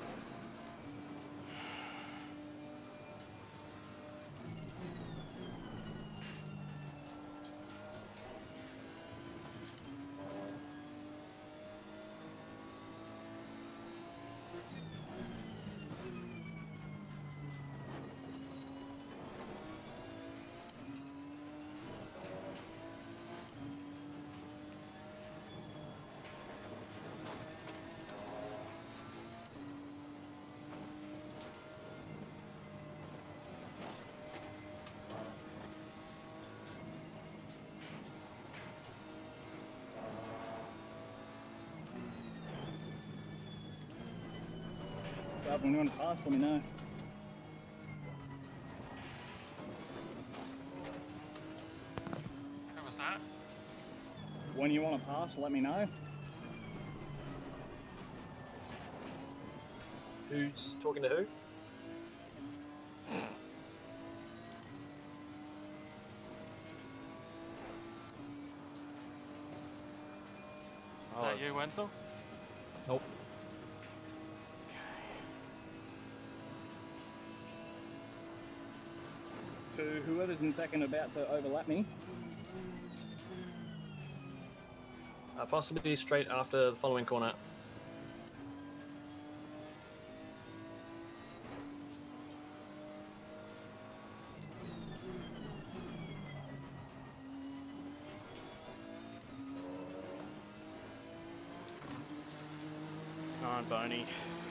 When you want to pass, let me know. What was that? When you want to pass, let me know. Who's talking to who? Is that you, Wenzel? Nope. To whoever's in second about to overlap me. Possibly straight after the following corner. Come on, Boney.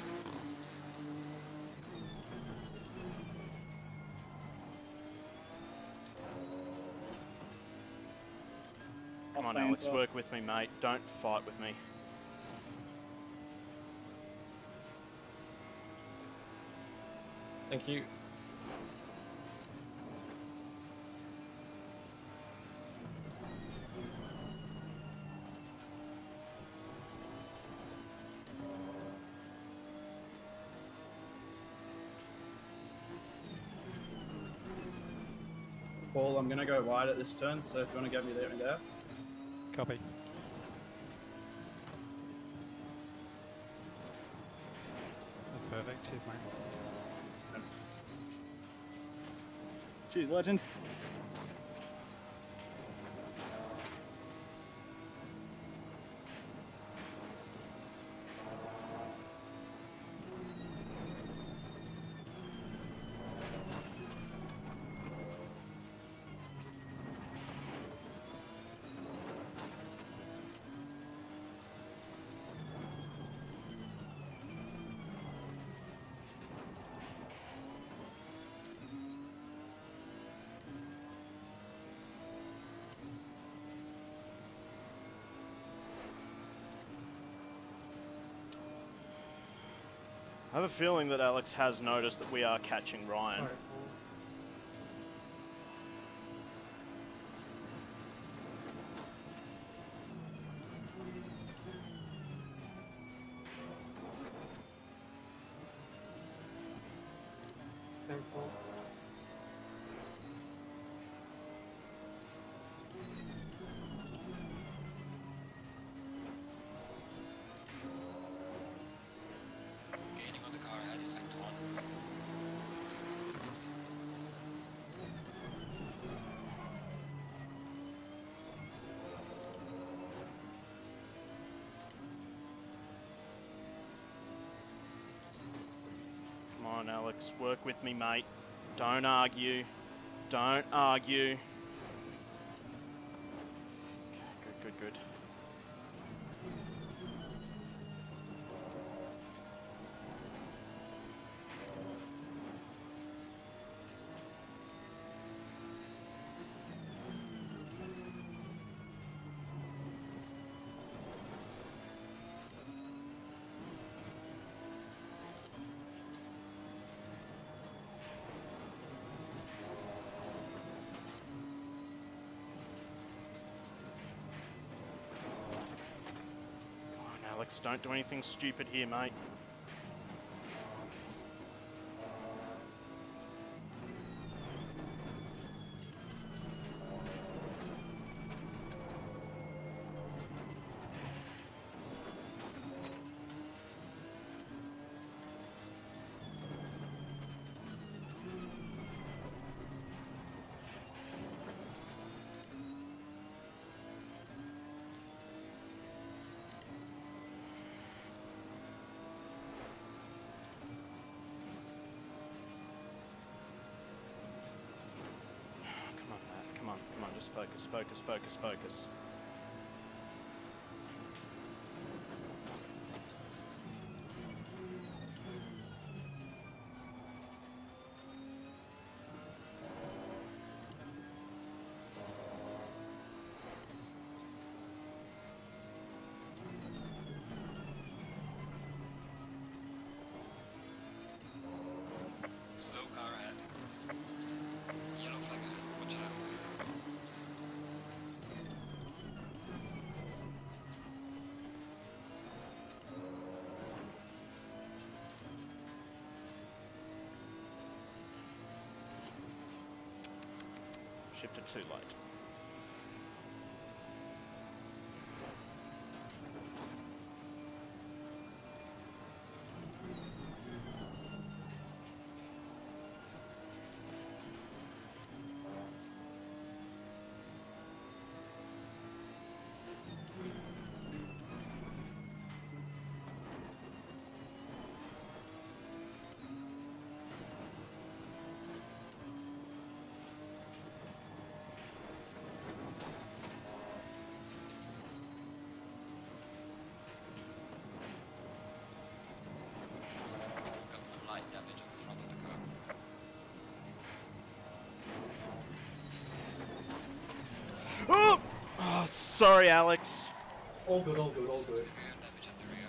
Come on, Alex, work with me, mate. Don't fight with me. Thank you. Paul, I'm going to go wide at this turn, so if you want to get me there and there. Copy. That's perfect. Cheers, mate. Cheers, legend. I have a feeling that Alex has noticed that we are catching Ryan. Gaining on the car ahead is sector 1. Come on, Alex, work with me, mate. Don't argue. Don't argue. Okay, good, good, good. Alex, don't do anything stupid here, mate. focus, focus, focus, focus, focus. Slow car ahead. Yellow flag ahead. Watch out. Shifted too late. Got some light damage on the front of the car. Oh! Oh, sorry, Alex. All good, all good, all good. Severe damage at the rear.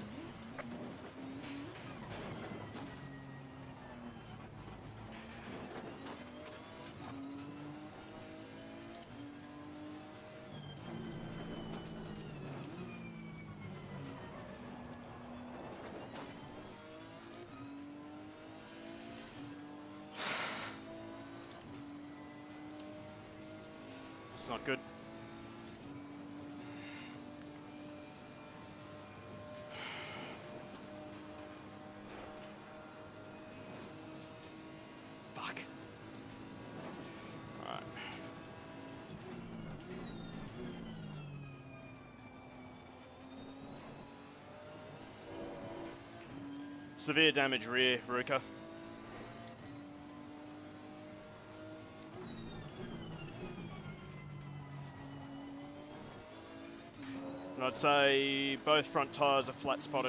It's not good. Fuck. Alright. Severe damage rear, Ruka. And I'd say both front tyres are flat spotted.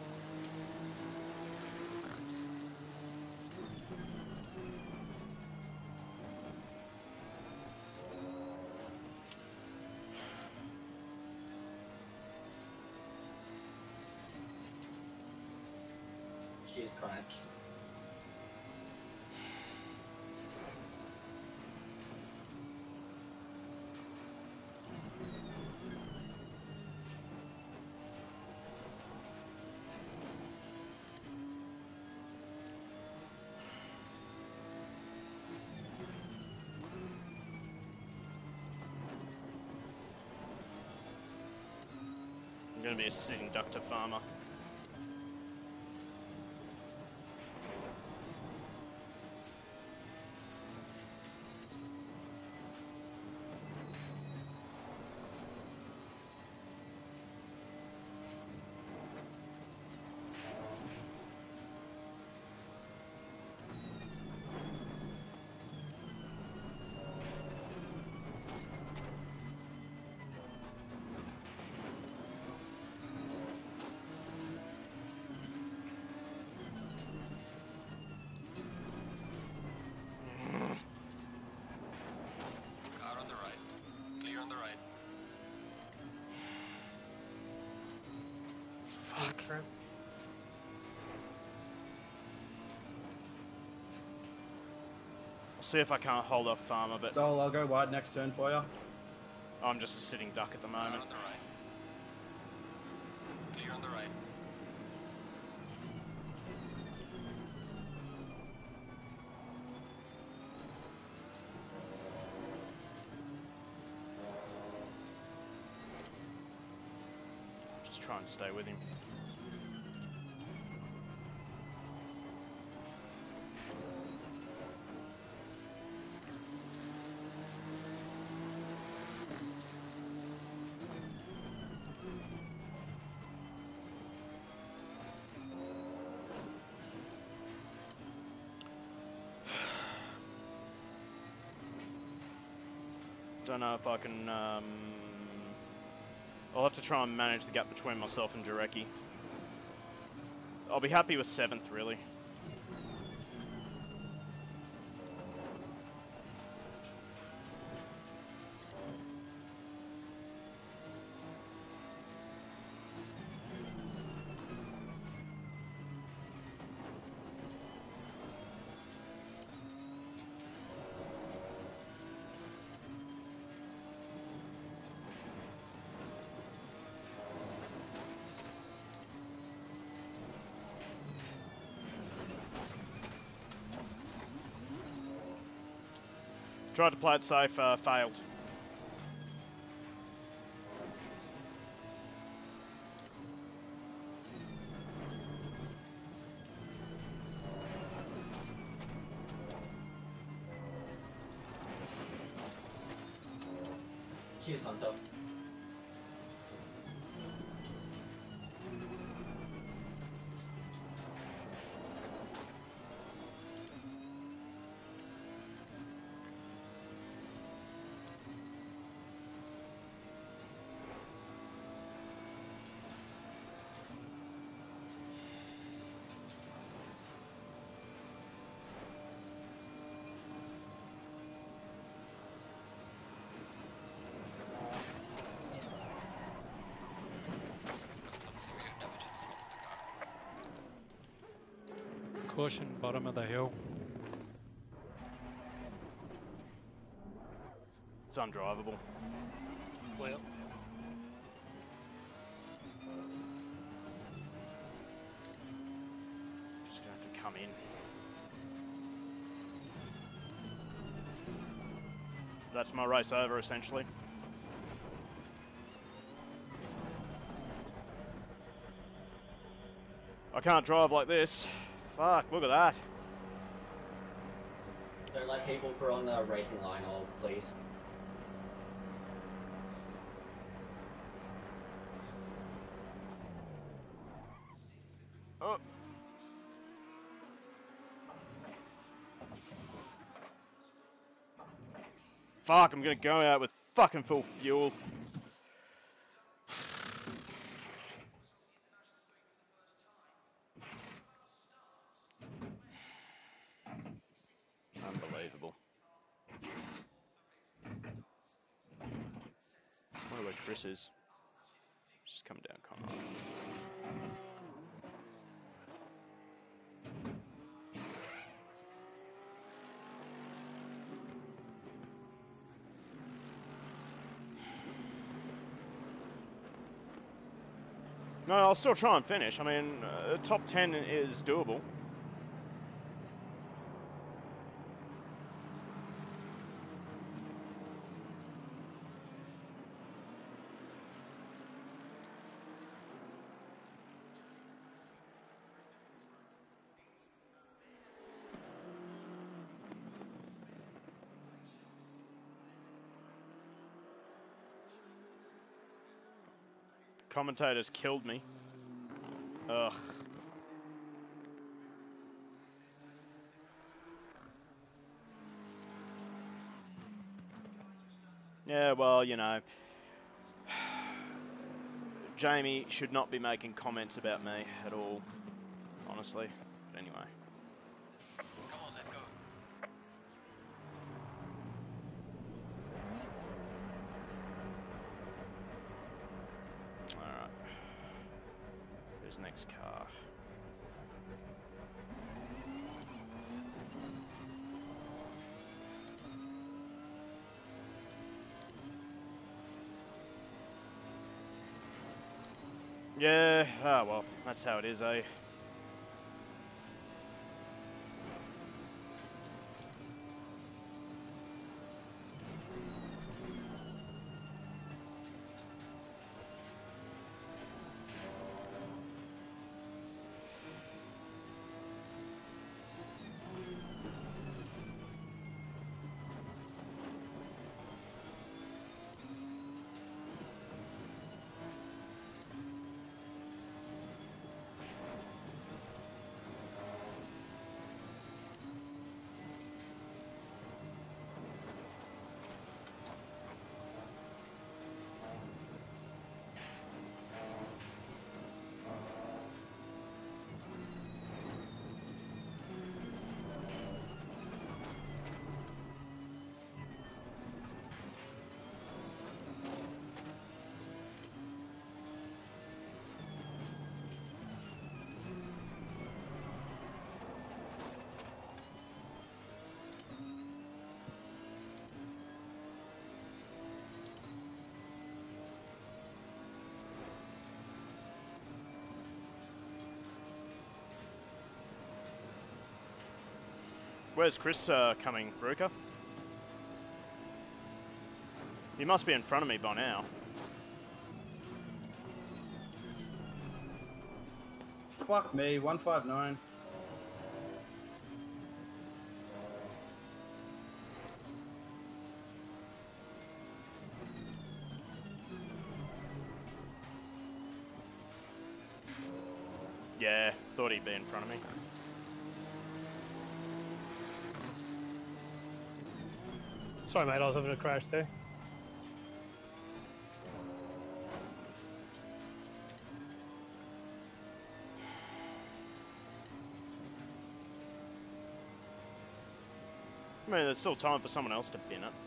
Cheers, Cranch. I'm gonna be a sitting duck to farmer. Car on the right. Clear on the right. Fuck. I'll see if I can't hold off farmer, but So I'll go wide next turn for you. I'm just a sitting duck at the Car moment. on the right. Clear on the right. Just try and stay with him. Don't know if I can, I'll have to try and manage the gap between myself and Jarecki. I'll be happy with 7th, really. Tried to play it safe, failed. Cheers, Hunter. Caution, bottom of the hill. It's undrivable. Clear. Just gonna have to come in. That's my race over, essentially. I can't drive like this. Fuck, look at that. Don't let people put on the racing line, all, please. Oh. Fuck, I'm gonna go out with fucking full fuel. Unbelievable. I wonder where Chris is. Just coming down Conrad. No, I'll still try and finish. I mean, top 10 is doable. Commentators killed me. Ugh. Yeah, well, you know, Jamie should not be making comments about me at all, honestly. But anyway. Come on, let's go. Alright. Who's next car? Yeah, ah well, that's how it is, eh? Where's Chris coming, Ruka? He must be in front of me by now. Fuck me, 159. Yeah, thought he'd be in front of me. Sorry, mate, I was having a crash there. I mean, there's still time for someone else to bin it.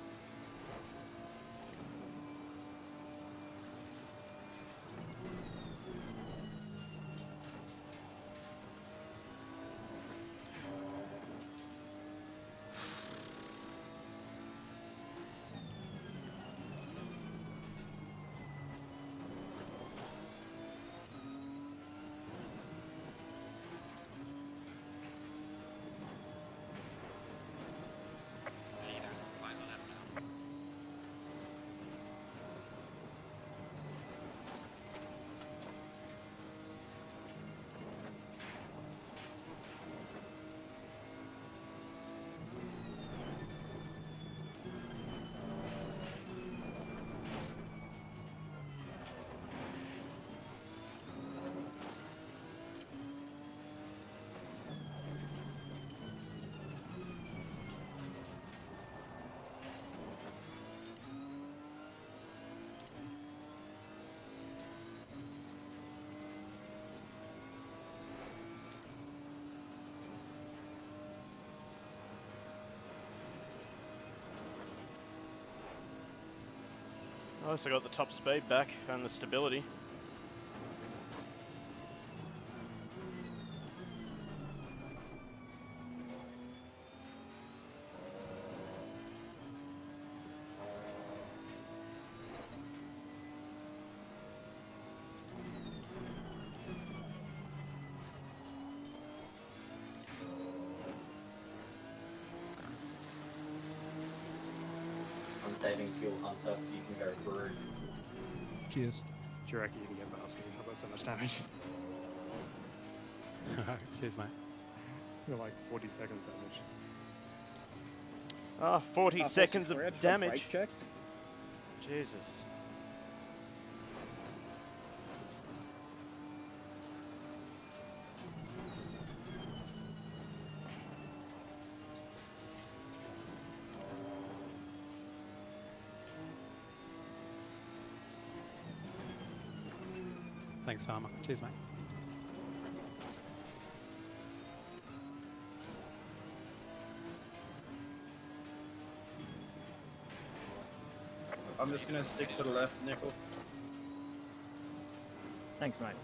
I also got the top speed back and the stability. I'm saving fuel, Hunter. You can go through. Cheers. Do you reckon you can get past me? I've got so much damage. Cheers, mate. You're like 40 seconds damage. Ah, 40 seconds of Brad, damage. brake checked. Jesus. Thanks, Farmer. Cheers, mate. I'm just gonna stick to the left, Nickel. Thanks, mate.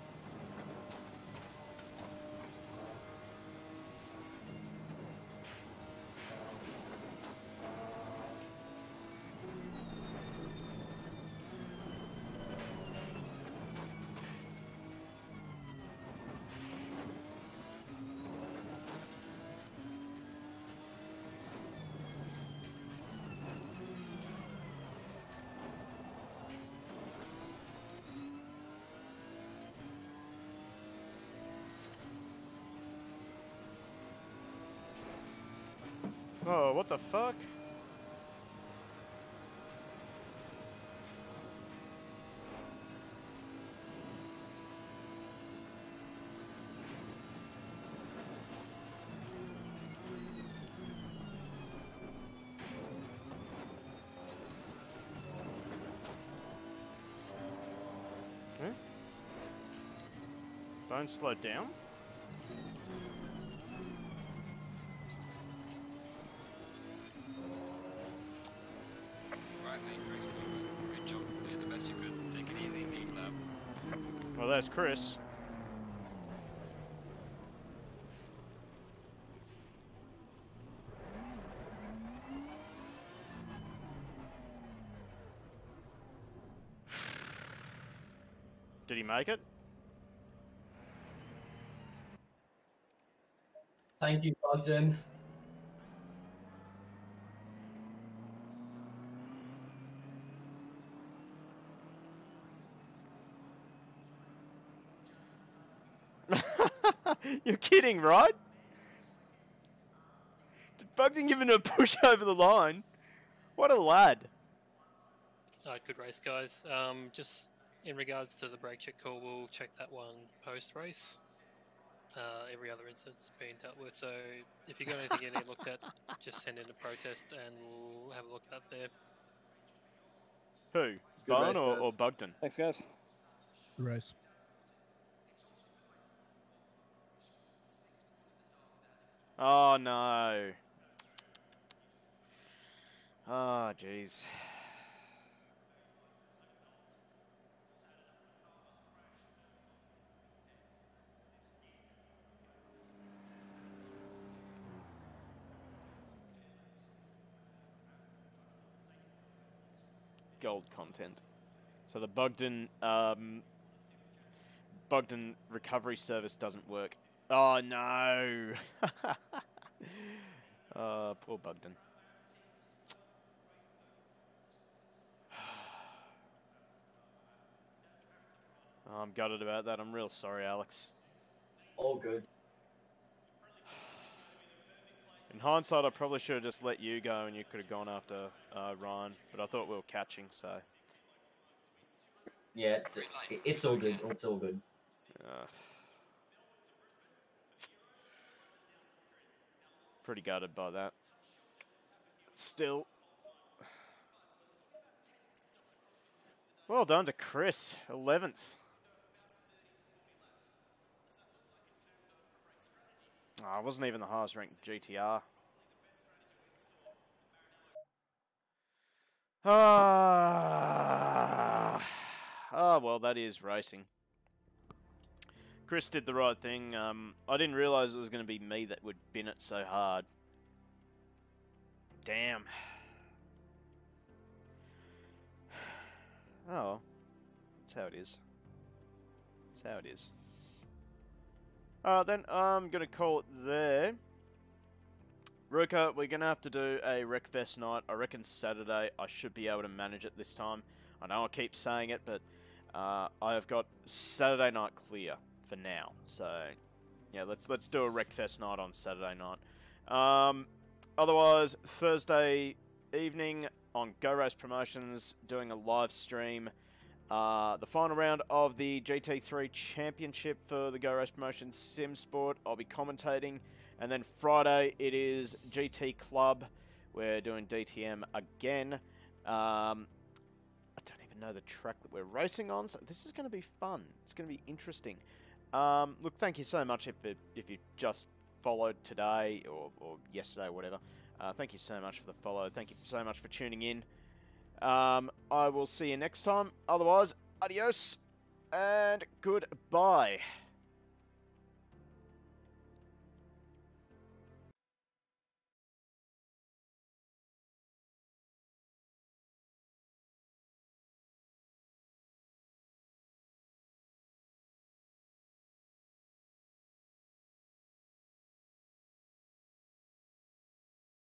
Oh, what the fuck? Huh? Don't slow down. Well, there's Chris. Did he make it? Thank you, Ogden. You're kidding, right? Did Bugden give him a push over the line? What a lad. Good race, guys. Just in regards to the brake check call, we'll check that one post-race. Every other incident's been dealt with, so if you got anything you need looked at, just send in a protest and we'll have a look at that there. Who? Bowen or Bugden? Thanks, guys. Good race. Oh, no. Oh, jeez. Gold content. So the Bugden recovery service doesn't work. Oh no! Oh, poor Bugden. Oh, I'm gutted about that. I'm real sorry, Alex. All good. In hindsight, I probably should have just let you go and you could have gone after Ryan, but I thought we were catching, so... Yeah, it's all good. It's all good. Pretty gutted by that. Still. Well done to Chris, 11th. Oh, I wasn't even the highest ranked GTR. Oh, well, that is racing. Chris did the right thing. I didn't realise it was going to be me that would bin it so hard. Damn. Oh, well. That's how it is. That's how it is. Alright then, I'm going to call it there. Ruka, we're going to have to do a Wreckfest night. I reckon Saturday I should be able to manage it this time. I know I keep saying it, but I have got Saturday night clear for now. So, yeah, let's do a Wreckfest night on Saturday night. Otherwise, Thursday evening on Go Race Promotions, doing a live stream. The final round of the GT3 Championship for the Go Race Promotions Sim Sport. I'll be commentating. And then Friday, it is GT Club. We're doing DTM again. I don't even know the track that we're racing on, so this is going to be fun. It's going to be interesting. Look, thank you so much if you just followed today or yesterday or whatever. Thank you so much for the follow. Thank you so much for tuning in. I will see you next time. Otherwise, adios and goodbye.